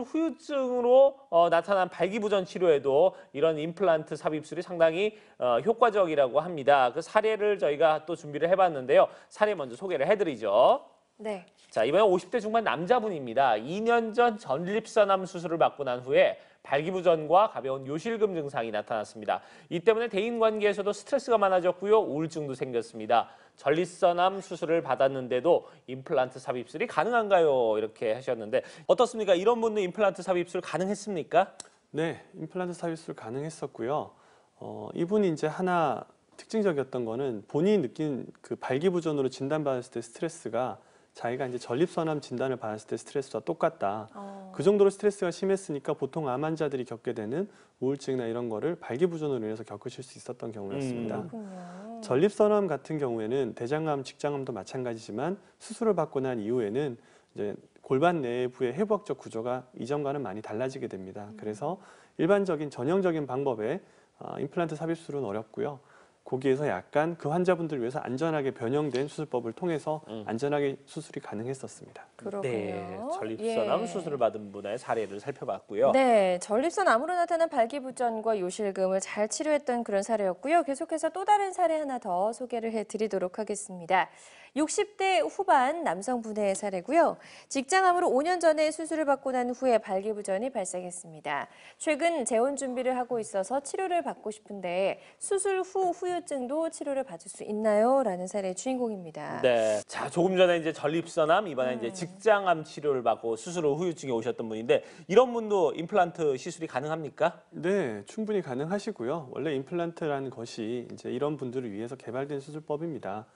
후유증으로 어, 나타난 발기부전 치료에도 이런 임플란트 삽입술이 상당히 어, 효과적이라고 합니다. 그 사례를 저희가 또 준비를 해봤는데요. 사례 먼저 소개를 해드리죠. 네. 자, 이번에 오십 대 중반 남자분입니다. 이 년 전 전립선암 수술을 받고 난 후에 발기부전과 가벼운 요실금 증상이 나타났습니다. 이 때문에 대인관계에서도 스트레스가 많아졌고요. 우울증도 생겼습니다. 전립선암 수술을 받았는데도 임플란트 삽입술이 가능한가요? 이렇게 하셨는데 어떻습니까? 이런 분들 임플란트 삽입술 가능했습니까? 네, 임플란트 삽입술 가능했었고요. 어, 이분이 이제 하나 특징적이었던 거는 본인이 느낀 그 발기부전으로 진단받았을 때 스트레스가 자기가 이제 전립선암 진단을 받았을 때 스트레스와 똑같다. 어. 그 정도로 스트레스가 심했으니까 보통 암 환자들이 겪게 되는 우울증이나 이런 거를 발기부전으로 인해서 겪으실 수 있었던 경우였습니다. 음. 그렇군요. 전립선암 같은 경우에는 대장암, 직장암도 마찬가지지만 수술을 받고 난 이후에는 이제 골반 내부의 해부학적 구조가 이전과는 많이 달라지게 됩니다. 그래서 일반적인 전형적인 방법의 어, 임플란트 삽입술은 어렵고요. 거기에서 약간 그 환자분들 위해서 안전하게 변형된 수술법을 통해서 음. 안전하게 수술이 가능했었습니다. 그렇군요. 네, 전립선암 예. 수술을 받은 분의 사례를 살펴봤고요. 네, 전립선암으로 나타난 발기부전과 요실금을 잘 치료했던 그런 사례였고요. 계속해서 또 다른 사례 하나 더 소개를 해드리도록 하겠습니다. 육십 대 후반 남성분의 사례고요. 직장암으로 오 년 전에 수술을 받고 난 후에 발기부전이 발생했습니다. 최근 재혼 준비를 하고 있어서 치료를 받고 싶은데 수술 후 후유증도 치료를 받을 수 있나요? 라는 사례의 주인공입니다. 네. 자, 조금 전에 이제 전립선암, 이번에 음. 이제 직장암 치료를 받고 수술 후 후유증이 오셨던 분인데 이런 분도 임플란트 시술이 가능합니까? 네, 충분히 가능하시고요. 원래 임플란트라는 것이 이제 이런 분들을 위해서 개발된 수술법입니다.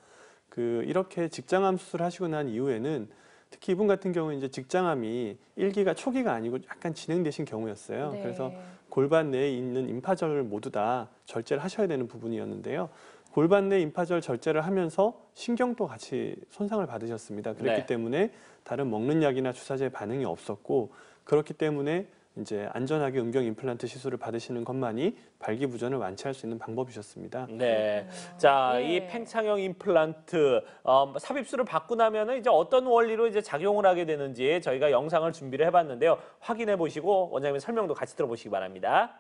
그 이렇게 직장암 수술하시고 난 이후에는 특히 이분 같은 경우는 이제 직장암이 일 기가 초기가 아니고 약간 진행되신 경우였어요. 네. 그래서 골반 내에 있는 임파절을 모두 다 절제를 하셔야 되는 부분이었는데요. 골반 내 임파절 절제를 하면서 신경도 같이 손상을 받으셨습니다. 그렇기 네. 때문에 다른 먹는 약이나 주사제에 반응이 없었고 그렇기 때문에 이제 안전하게 음경 임플란트 시술을 받으시는 것만이 발기부전을 완치할 수 있는 방법이셨습니다. 네. 그렇군요. 자, 예. 이 팽창형 임플란트 어, 삽입술을 받고 나면은 이제 어떤 원리로 이제 작용을 하게 되는지 저희가 영상을 준비를 해봤는데요. 확인해 보시고 원장님의 설명도 같이 들어보시기 바랍니다.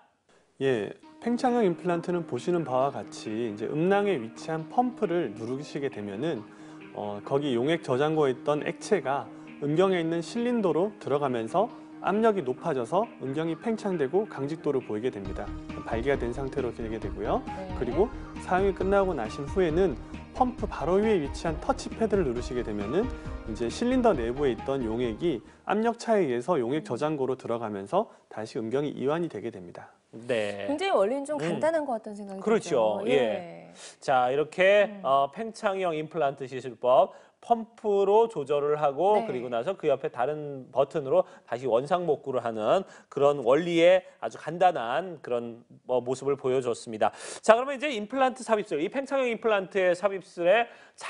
예, 팽창형 임플란트는 보시는 바와 같이 이제 음낭에 위치한 펌프를 누르시게 되면은 어, 거기 용액 저장고에 있던 액체가 음경에 있는 실린더로 들어가면서 압력이 높아져서 음경이 팽창되고 강직도를 보이게 됩니다. 발기가 된 상태로 되게 되고요. 네. 그리고 사용이 끝나고 나신 후에는 펌프 바로 위에 위치한 터치패드를 누르시게 되면은 이제 실린더 내부에 있던 용액이 압력 차에 의해서 용액 저장고로 들어가면서 다시 음경이 이완이 되게 됩니다. 네. 굉장히 원리는 좀 음. 간단한 것 같다는 생각이 그렇죠. 들죠. 예. 자, 이렇게 음. 어, 팽창형 임플란트 시술법 펌프로 조절을 하고 네. 그리고 나서 그 옆에 다른 버튼으로 다시 원상 복구를 하는 그런 원리의 아주 간단한 그런 뭐 모습을 보여줬습니다. 자, 그러면 이제 임플란트 삽입술, 이 팽창형 임플란트의 삽입술의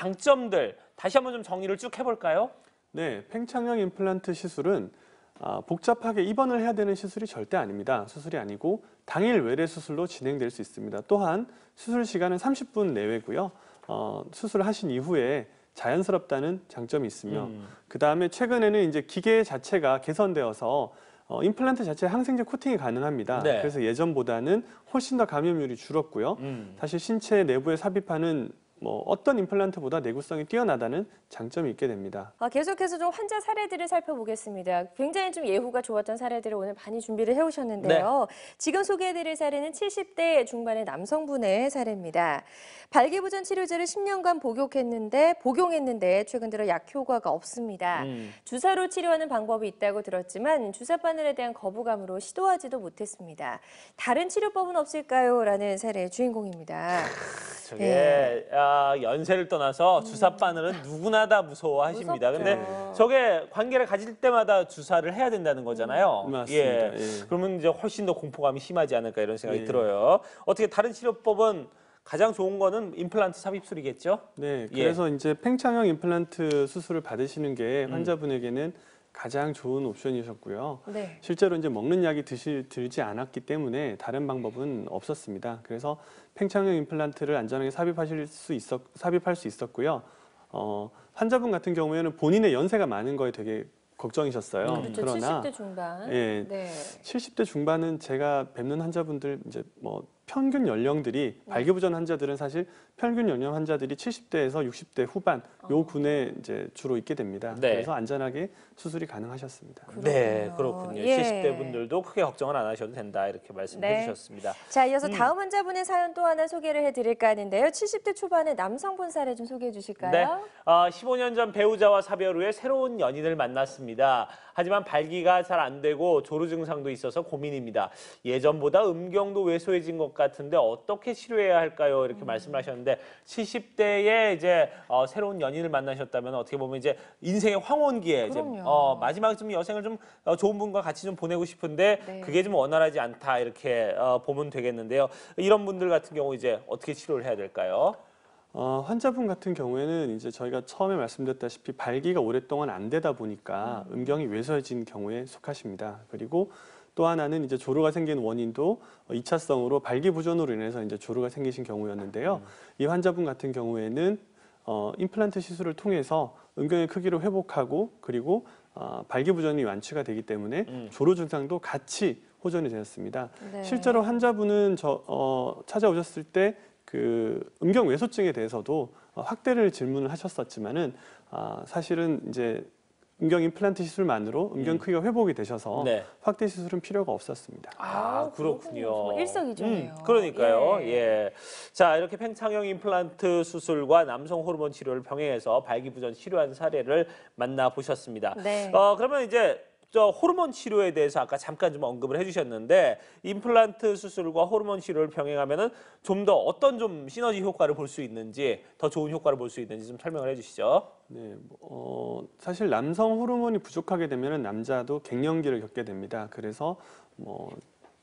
장점들 다시 한번 좀 정리를 쭉 해볼까요? 네, 팽창형 임플란트 시술은 아, 복잡하게 입원을 해야 되는 시술이 절대 아닙니다. 수술이 아니고 당일 외래 수술로 진행될 수 있습니다. 또한 수술 시간은 삼십 분 내외고요. 어, 수술하신 이후에 자연스럽다는 장점이 있으며 음. 그 다음에 최근에는 이제 기계 자체가 개선되어서 어, 임플란트 자체에 항생제 코팅이 가능합니다. 네. 그래서 예전보다는 훨씬 더 감염률이 줄었고요. 음. 사실 신체 내부에 삽입하는 뭐 어떤 임플란트보다 내구성이 뛰어나다는 장점이 있게 됩니다. 아, 계속해서 좀 환자 사례들을 살펴보겠습니다. 굉장히 좀 예후가 좋았던 사례들을 오늘 많이 준비를 해오셨는데요. 지금 소개해드릴 사례는 칠십 대 중반의 남성분의 사례입니다. 발기부전 치료제를 십 년간 복용했는데 복용했는데 최근 들어 약 효과가 없습니다. 음. 주사로 치료하는 방법이 있다고 들었지만 주사 바늘에 대한 거부감으로 시도하지도 못했습니다. 다른 치료법은 없을까요? 라는 사례의 주인공입니다. 저게 네. 아, 연세를 떠나서 주사 바늘은 누구나 다 무서워하십니다. 무섭죠. 근데 저게 관계를 가질 때마다 주사를 해야 된다는 거잖아요. 음, 맞습니다. 예. 예. 그러면 이제 훨씬 더 공포감이 심하지 않을까 이런 생각이 예. 들어요. 어떻게 다른 치료법은 가장 좋은 거는 임플란트 삽입술이겠죠? 네, 예. 그래서 이제 팽창형 임플란트 수술을 받으시는 게 음. 환자분에게는 가장 좋은 옵션이셨고요. 네. 실제로 이제 먹는 약이 드시, 들지 않았기 때문에 다른 방법은 없었습니다. 그래서 팽창형 임플란트를 안전하게 삽입하실 수 있었, 삽입할 수 있었고요. 어, 환자분 같은 경우에는 본인의 연세가 많은 거에 되게 걱정이셨어요. 음. 그렇죠. 칠십 대 중반. 예, 네. 칠십 대 중반은 제가 뵙는 환자분들 이제 뭐 평균 연령들이 발기부전 환자들은 사실 평균 연령 환자들이 칠십 대에서 육십 대 후반 요 군에 이제 주로 있게 됩니다. 네. 그래서 안전하게 수술이 가능하셨습니다. 네, 그렇군요. 예. 칠십 대 분들도 크게 걱정은 안 하셔도 된다 이렇게 말씀해 네. 주셨습니다. 자, 이어서 음. 다음 환자분의 사연 또 하나 소개를 해드릴까 하는데요. 칠십 대 초반의 남성분 사례 좀 소개해 주실까요? 네, 어, 십오 년 전 배우자와 사별 후에 새로운 연인을 만났습니다. 하지만 발기가 잘 안 되고 조루 증상도 있어서 고민입니다. 예전보다 음경도 왜소해진 것 같은데 어떻게 치료해야 할까요? 이렇게 음. 말씀을 하셨는데 칠십 대에 이제 어, 새로운 연인을 만나셨다면 어떻게 보면 이제 인생의 황혼기에 이제 그럼요. 어, 마지막 좀 여생을 좀 어, 좋은 분과 같이 좀 보내고 싶은데 네. 그게 좀 원활하지 않다 이렇게 어, 보면 되겠는데요. 이런 분들 같은 경우 이제 어떻게 치료를 해야 될까요? 어, 환자분 같은 경우에는 이제 저희가 처음에 말씀드렸다시피 발기가 오랫동안 안 되다 보니까 음경이 왜소해진 경우에 속하십니다. 그리고 또 하나는 이제 조루가 생긴 원인도 이 차성으로 발기부전으로 인해서 이제 조루가 생기신 경우였는데요. 음. 이 환자분 같은 경우에는 어, 임플란트 시술을 통해서 음경의 크기를 회복하고 그리고 어, 발기부전이 완치가 되기 때문에 음. 조루 증상도 같이 호전이 되었습니다. 네. 실제로 환자분은 저 어, 찾아오셨을 때 그 음경 왜소증에 대해서도 어, 확대를 질문을 하셨었지만은 아, 사실은 이제 음경 임플란트 시술만으로 음경 음. 크기가 회복이 되셔서 네. 확대 시술은 필요가 없었습니다. 아, 그렇군요. 정말 일석이조네요. 음, 그러니까요. 예. 예. 자, 이렇게 팽창형 임플란트 수술과 남성 호르몬 치료를 병행해서 발기부전 치료한 사례를 만나보셨습니다. 네. 어, 그러면 이제 저 호르몬 치료에 대해서 아까 잠깐 좀 언급을 해주셨는데 임플란트 수술과 호르몬 치료를 병행하면은 좀 더 어떤 좀 시너지 효과를 볼 수 있는지 더 좋은 효과를 볼 수 있는지 좀 설명을 해주시죠. 네, 어, 사실 남성 호르몬이 부족하게 되면 남자도 갱년기를 겪게 됩니다. 그래서 뭐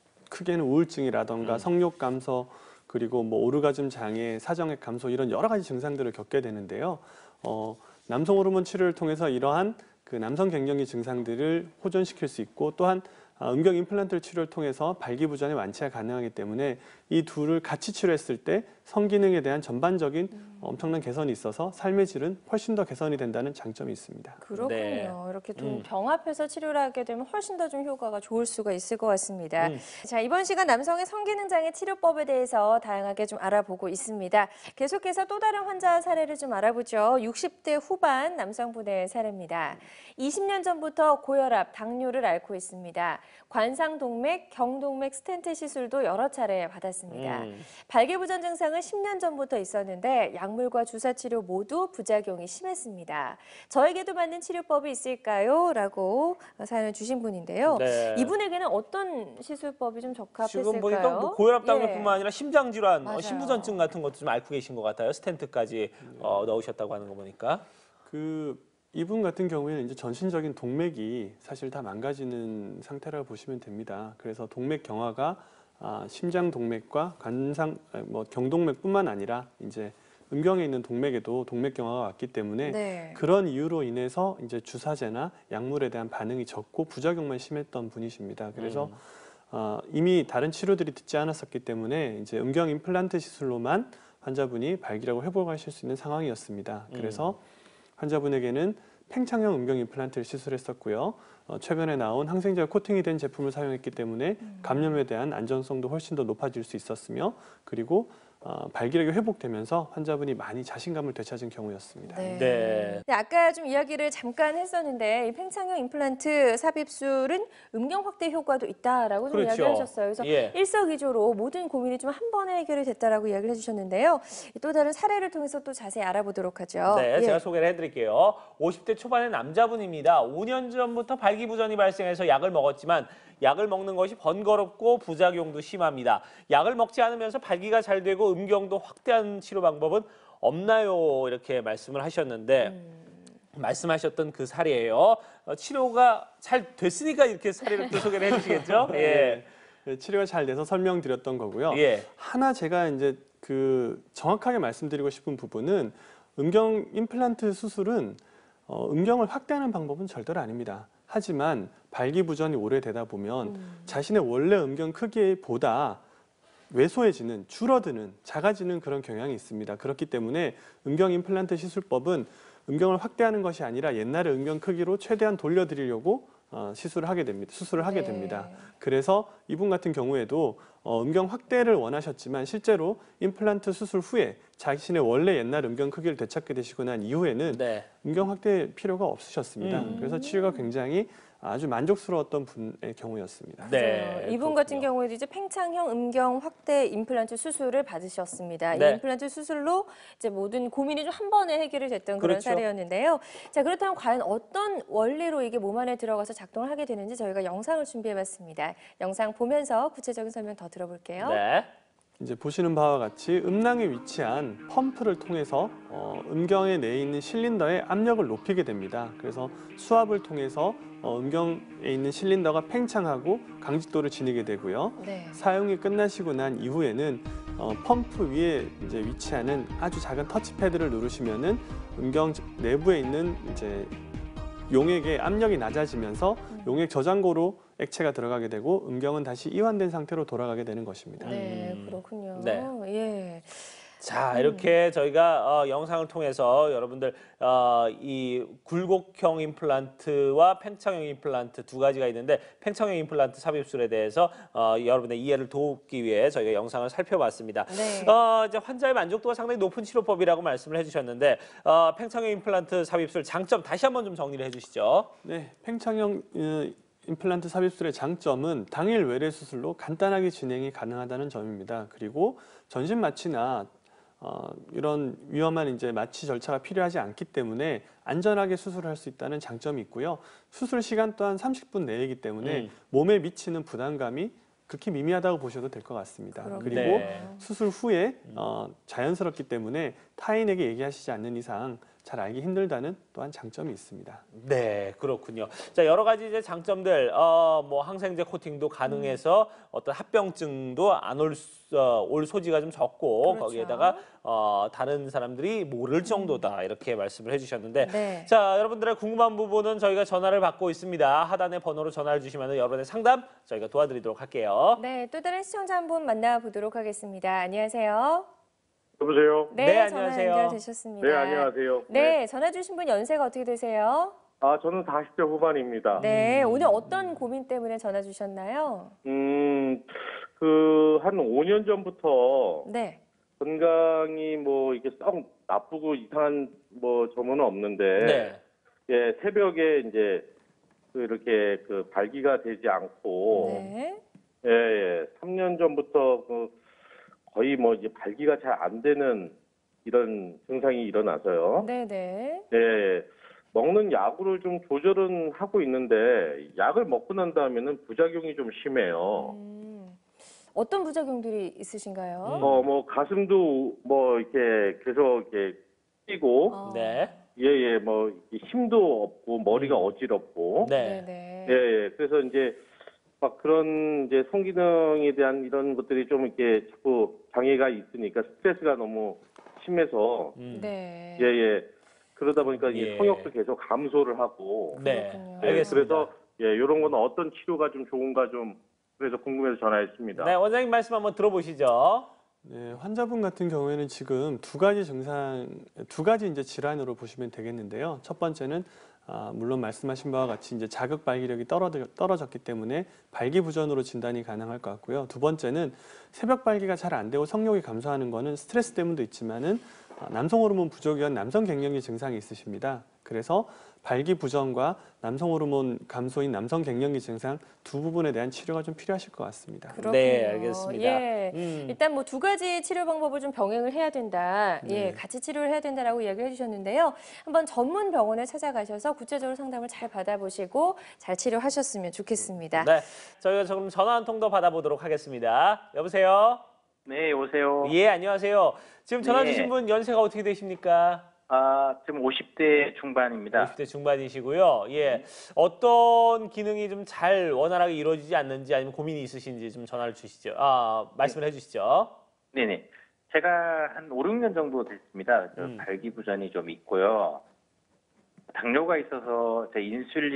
크게는 우울증이라던가 음. 성욕 감소 그리고 뭐 오르가즘 장애, 사정액 감소 이런 여러 가지 증상들을 겪게 되는데요. 어, 남성 호르몬 치료를 통해서 이러한 그 남성 갱년기 증상들을 호전시킬 수 있고 또한 음경 임플란트 치료를 통해서 발기부전의 완치가 가능하기 때문에 이 둘을 같이 치료했을 때 성기능에 대한 전반적인 음. 엄청난 개선이 있어서 삶의 질은 훨씬 더 개선이 된다는 장점이 있습니다. 그렇군요. 네. 이렇게 좀 음. 병합해서 치료를 하게 되면 훨씬 더 좀 효과가 좋을 수가 있을 것 같습니다. 음. 자, 이번 시간 남성의 성기능장애 치료법에 대해서 다양하게 좀 알아보고 있습니다. 계속해서 또 다른 환자 사례를 좀 알아보죠. 육십 대 후반 남성분의 사례입니다. 이십 년 전부터 고혈압, 당뇨를 앓고 있습니다. 관상동맥, 경동맥 스텐트 시술도 여러 차례 받았습니다. 음. 발기부전 증상은 십 년 전부터 있었는데 약 약물과 주사 치료 모두 부작용이 심했습니다. 저에게도 맞는 치료법이 있을까요? 라고 사연을 주신 분인데요. 네. 이분에게는 어떤 시술법이 좀 적합했을까요? 지금 보니까 뭐 고혈압 당뇨뿐만 예. 아니라 심장 질환, 어, 맞아요. 신부전증 같은 것도 좀 앓고 계신 것 같아요. 스텐트까지 어, 넣으셨다고 하는 거 보니까. 그 이분 같은 경우에는 이제 전신적인 동맥이 사실 다 망가지는 상태라고 보시면 됩니다. 그래서 동맥 경화가 아, 심장 동맥과 관상 아, 뭐 경동맥뿐만 아니라 이제 음경에 있는 동맥에도 동맥 경화가 왔기 때문에 네. 그런 이유로 인해서 이제 주사제나 약물에 대한 반응이 적고 부작용만 심했던 분이십니다. 그래서 음. 어, 이미 다른 치료들이 듣지 않았었기 때문에 이제 음경 임플란트 시술로만 환자분이 발기력을 회복하실 수 있는 상황이었습니다. 그래서 음. 환자분에게는 팽창형 음경 임플란트를 시술했었고요. 어, 최근에 나온 항생제가 코팅이 된 제품을 사용했기 때문에 감염에 대한 안전성도 훨씬 더 높아질 수 있었으며 그리고 어, 발기력이 회복되면서 환자분이 많이 자신감을 되찾은 경우였습니다. 네. 네. 네, 아까 좀 이야기를 잠깐 했었는데 이 팽창형 임플란트 삽입술은 음경 확대 효과도 있다라고 좀 그렇죠. 이야기를 하셨어요. 그래서 예. 일석이조로 모든 고민이 좀 한 번에 해결이 됐다라고 이야기를 해주셨는데요. 또 다른 사례를 통해서 또 자세히 알아보도록 하죠. 네, 예. 제가 소개를 해드릴게요. 오십 대 초반의 남자분입니다. 오 년 전부터 발기부전이 발생해서 약을 먹었지만 약을 먹는 것이 번거롭고 부작용도 심합니다. 약을 먹지 않으면서 발기가 잘 되고 음경도 확대하는 치료 방법은 없나요? 이렇게 말씀을 하셨는데 음. 말씀하셨던 그 사례예요. 어, 치료가 잘 됐으니까 이렇게 사례를 또 소개를 해주시겠죠? 예. 네, 치료가 잘 돼서 설명드렸던 거고요. 예. 하나 제가 이제 그 정확하게 말씀드리고 싶은 부분은 음경 임플란트 수술은 어, 음경을 확대하는 방법은 절대로 아닙니다. 하지만 발기부전이 오래되다 보면 음. 자신의 원래 음경 크기보다 왜소해지는, 줄어드는, 작아지는 그런 경향이 있습니다. 그렇기 때문에 음경 임플란트 시술법은 음경을 확대하는 것이 아니라 옛날의 음경 크기로 최대한 돌려드리려고 어, 시술을 하게 됩니다. 수술을 하게 네. 됩니다. 그래서 이분 같은 경우에도 어, 음경 확대를 원하셨지만 실제로 임플란트 수술 후에 자신의 원래 옛날 음경 크기를 되찾게 되시고 난 이후에는 네. 음경 확대 필요가 없으셨습니다. 음. 그래서 치료가 굉장히 아주 만족스러웠던 분의 경우였습니다. 네, 맞아요. 이분 같은 그렇군요. 경우에도 이제 팽창형 음경 확대 임플란트 수술을 받으셨습니다. 네. 이 임플란트 수술로 이제 모든 고민이 좀 한 번에 해결이 됐던 그런 그렇죠. 사례였는데요. 자, 그렇다면 과연 어떤 원리로 이게 몸 안에 들어가서 작동을 하게 되는지 저희가 영상을 준비해봤습니다. 영상 보면서 구체적인 설명 더 들어볼게요. 네. 이제 보시는 바와 같이 음낭에 위치한 펌프를 통해서 어, 음경에 내에 있는 실린더의 압력을 높이게 됩니다. 그래서 수압을 통해서 어, 음경에 있는 실린더가 팽창하고 강직도를 지니게 되고요. 네. 사용이 끝나시고 난 이후에는 어, 펌프 위에 이제 위치하는 아주 작은 터치패드를 누르시면은 음경 내부에 있는 이제 용액의 압력이 낮아지면서 용액 저장고로 액체가 들어가게 되고 음경은 다시 이완된 상태로 돌아가게 되는 것입니다. 네, 음. 그렇군요. 네. 예. 자, 이렇게 저희가 어, 영상을 통해서 여러분들 어, 이 굴곡형 임플란트와 팽창형 임플란트 두 가지가 있는데 팽창형 임플란트 삽입술에 대해서 어, 여러분의 이해를 돕기 위해 저희가 영상을 살펴봤습니다. 네. 어, 이제 환자의 만족도가 상당히 높은 치료법이라고 말씀을 해주셨는데 어, 팽창형 임플란트 삽입술 장점 다시 한번 좀 정리를 해주시죠. 네, 팽창형 어, 임플란트 삽입술의 장점은 당일 외래 수술로 간단하게 진행이 가능하다는 점입니다. 그리고 전신 마취나 어, 이런 위험한 이제 마취 절차가 필요하지 않기 때문에 안전하게 수술을 할 수 있다는 장점이 있고요. 수술 시간 또한 삼십 분 내이기 때문에 음. 몸에 미치는 부담감이 극히 미미하다고 보셔도 될 것 같습니다. 그렇군요. 그리고 네. 수술 후에 어, 자연스럽기 때문에 타인에게 얘기하시지 않는 이상 잘 알기 힘들다는 또한 장점이 있습니다. 네, 그렇군요. 자, 여러 가지 이제 장점들, 어, 뭐 항생제 코팅도 가능해서 어떤 합병증도 안 올 어, 올 소지가 좀 적고 그렇죠. 거기에다가 어, 다른 사람들이 모를 정도다 이렇게 말씀을 해주셨는데, 네. 자, 여러분들의 궁금한 부분은 저희가 전화를 받고 있습니다. 하단의 번호로 전화를 주시면 여러분의 상담 저희가 도와드리도록 할게요. 네, 또 다른 시청자 한 분 만나보도록 하겠습니다. 안녕하세요. 여보세요? 네, 네, 전화 안녕하세요. 연결되셨습니다. 네, 안녕하세요. 네, 전화 주신 분 연세가 어떻게 되세요? 아, 저는 사십 대 후반입니다. 네, 오늘 어떤 고민 때문에 전화 주셨나요? 음, 그, 한 오 년 전부터 네. 건강이 뭐, 이렇게 썩 나쁘고 이상한 뭐 점은 없는데, 네. 예, 새벽에 이제, 그 이렇게 그 발기가 되지 않고, 네. 예, 예, 삼 년 전부터 그 거의 뭐 이제 발기가 잘 안 되는 이런 증상이 일어나서요. 네네. 네, 먹는 약으로 좀 조절은 하고 있는데 약을 먹고 난 다음에는 부작용이 좀 심해요. 음, 어떤 부작용들이 있으신가요? 어, 뭐 가슴도 뭐 이렇게 계속 이렇게 뛰고, 어, 네. 예예, 뭐 힘도 없고 머리가 음. 어지럽고, 네. 네네. 예, 예. 그래서 이제 막 그런 이제 성기능에 대한 이런 것들이 좀 이렇게 자꾸 장애가 있으니까 스트레스가 너무 심해서, 음. 네. 예, 예. 그러다 보니까 예. 이제 성욕도 계속 감소를 하고, 네. 그렇군요. 예, 알겠습니다. 그래서 예, 이런 거는 어떤 치료가 좀 좋은가 좀 그래서 궁금해서 전화했습니다. 네, 원장님 말씀 한번 들어보시죠. 네, 환자분 같은 경우에는 지금 두 가지 증상, 두 가지 이제 질환으로 보시면 되겠는데요. 첫 번째는 아, 물론 말씀하신 바와 같이 이제 자극 발기력이 떨어져, 떨어졌기 때문에 발기부전으로 진단이 가능할 것 같고요. 두 번째는 새벽 발기가 잘 안 되고 성욕이 감소하는 거는 스트레스 때문도 있지만은 아, 남성 호르몬 부족이 한 남성 갱년기 증상이 있으십니다. 그래서 발기부전과 남성 호르몬 감소인 남성 갱년기 증상 두 부분에 대한 치료가 좀 필요하실 것 같습니다. 그렇군요. 네, 알겠습니다. 예. 음. 일단 뭐 두 가지 치료 방법을 좀 병행을 해야 된다. 예, 네. 같이 치료를 해야 된다라고 이야기를 해주셨는데요. 한번 전문 병원에 찾아가셔서 구체적으로 상담을 잘 받아보시고 잘 치료하셨으면 좋겠습니다. 네, 저희가 지금 전화 한 통 더 받아보도록 하겠습니다. 여보세요? 네, 오세요. 예, 안녕하세요. 지금 전화 네. 주신 분 연세가 어떻게 되십니까? 아, 지금 오십 대 중반입니다. 오십 대 중반이시고요. 예, 어떤 기능이 좀 잘 원활하게 이루어지지 않는지 아니면 고민이 있으신지 좀 전화를 주시죠. 아, 말씀을 해주시죠. 네네. 제가 한 오, 육 년 정도 됐습니다. 저 음. 발기부전이 좀 있고요. 당뇨가 있어서 제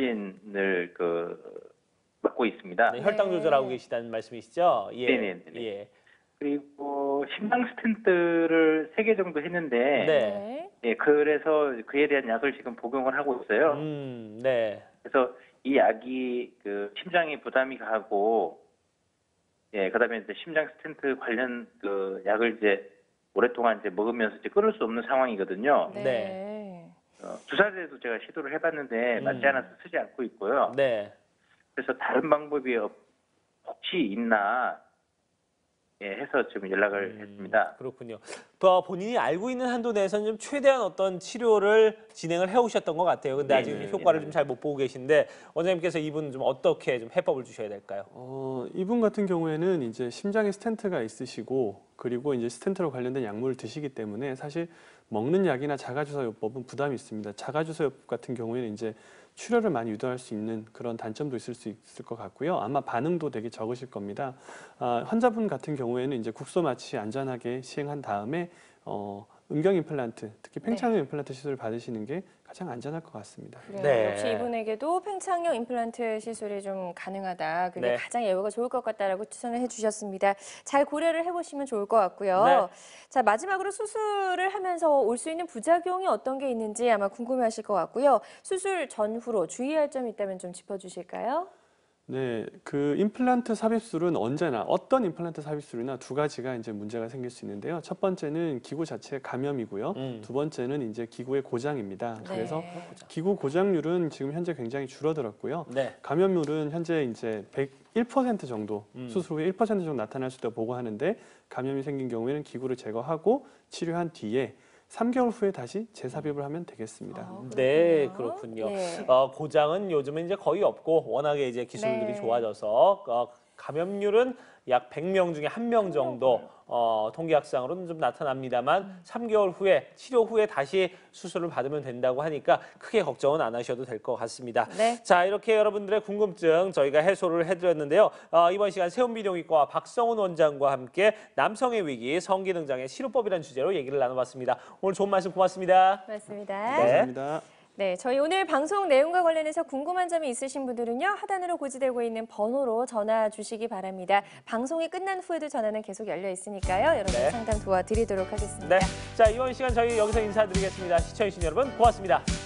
인슐린을 그 맞고 있습니다. 네, 혈당 네. 조절하고 계시다는 말씀이시죠? 예. 네네네. 예. 그리고 심장 스텐트를 세 개 정도 했는데, 네. 예, 그래서 그에 대한 약을 지금 복용을 하고 있어요. 음, 네. 그래서 이 약이 그 심장에 부담이 가고, 예, 그다음에 이제 심장 스텐트 관련 그 약을 이제 오랫동안 이제 먹으면서 이제 끊을 수 없는 상황이거든요. 네. 네. 어, 주사제도 제가 시도를 해봤는데 음. 맞지 않아서 쓰지 않고 있고요. 네. 그래서 다른 방법이 없- 혹시 있나 예, 해서 지금 연락을 음, 했습니다. 그렇군요. 또 본인이 알고 있는 한도 내에서는 좀 최대한 어떤 치료를 진행을 해오셨던 것 같아요. 근데 아직 네, 효과를 네. 좀 잘 못 보고 계신데 원장님께서 이분 좀 어떻게 좀 해법을 주셔야 될까요? 어, 이분 같은 경우에는 이제 심장에 스텐트가 있으시고 그리고 이제 스텐트로 관련된 약물을 드시기 때문에 사실 먹는 약이나 자가주사요법은 부담이 있습니다. 자가주사요법 같은 경우에는 이제 출혈을 많이 유도할 수 있는 그런 단점도 있을 수 있을 것 같고요. 아마 반응도 되게 적으실 겁니다. 아, 환자분 같은 경우에는 이제 국소 마취 안전하게 시행한 다음에 어, 음경 임플란트, 특히 팽창형 임플란트 시술을 받으시는 게 가장 안전할 것 같습니다. 그래요. 네. 역시 이분에게도 팽창형 임플란트 시술이 좀 가능하다. 그게 네. 가장 예후가 좋을 것 같다라고 추천을 해주셨습니다. 잘 고려를 해보시면 좋을 것 같고요. 네. 자, 마지막으로 수술을 하면서 올 수 있는 부작용이 어떤 게 있는지 아마 궁금해하실 것 같고요. 수술 전후로 주의할 점이 있다면 좀 짚어주실까요? 네, 그 임플란트 삽입술은 언제나 어떤 임플란트 삽입술이나 두 가지가 이제 문제가 생길 수 있는데요. 첫 번째는 기구 자체 감염이고요. 음. 두 번째는 이제 기구의 고장입니다. 그래서 네. 기구 고장률은 지금 현재 굉장히 줄어들었고요. 네. 감염률은 현재 이제 백일 퍼센트 정도 음. 수술 후에 일 퍼센트 정도 나타날 수 있다고 보고하는데 감염이 생긴 경우에는 기구를 제거하고 치료한 뒤에 삼 개월 후에 다시 재삽입을 하면 되겠습니다. 아, 네, 그렇군요. 그렇군요. 네. 어, 고장은 요즘은 이제 거의 없고 워낙에 이제 기술들이 네. 좋아져서 어, 감염률은 약 백 명 중에 한 명 정도 어, 통계학상으로는 좀 나타납니다만 삼 개월 후에 치료 후에 다시 수술을 받으면 된다고 하니까 크게 걱정은 안 하셔도 될 것 같습니다. 네. 자, 이렇게 여러분들의 궁금증 저희가 해소를 해드렸는데요. 어, 이번 시간 세운비뇨기과 박성훈 원장과 함께 남성의 위기 성기능장애 치료법이라는 주제로 얘기를 나눠봤습니다. 오늘 좋은 말씀 고맙습니다. 맞습니다. 네. 감사합니다. 네, 저희 오늘 방송 내용과 관련해서 궁금한 점이 있으신 분들은요, 하단으로 고지되고 있는 번호로 전화 주시기 바랍니다. 방송이 끝난 후에도 전화는 계속 열려 있으니까요. 여러분 네. 상담 도와드리도록 하겠습니다. 네, 자 이번 시간 저희 여기서 인사드리겠습니다. 시청해주신 여러분 고맙습니다.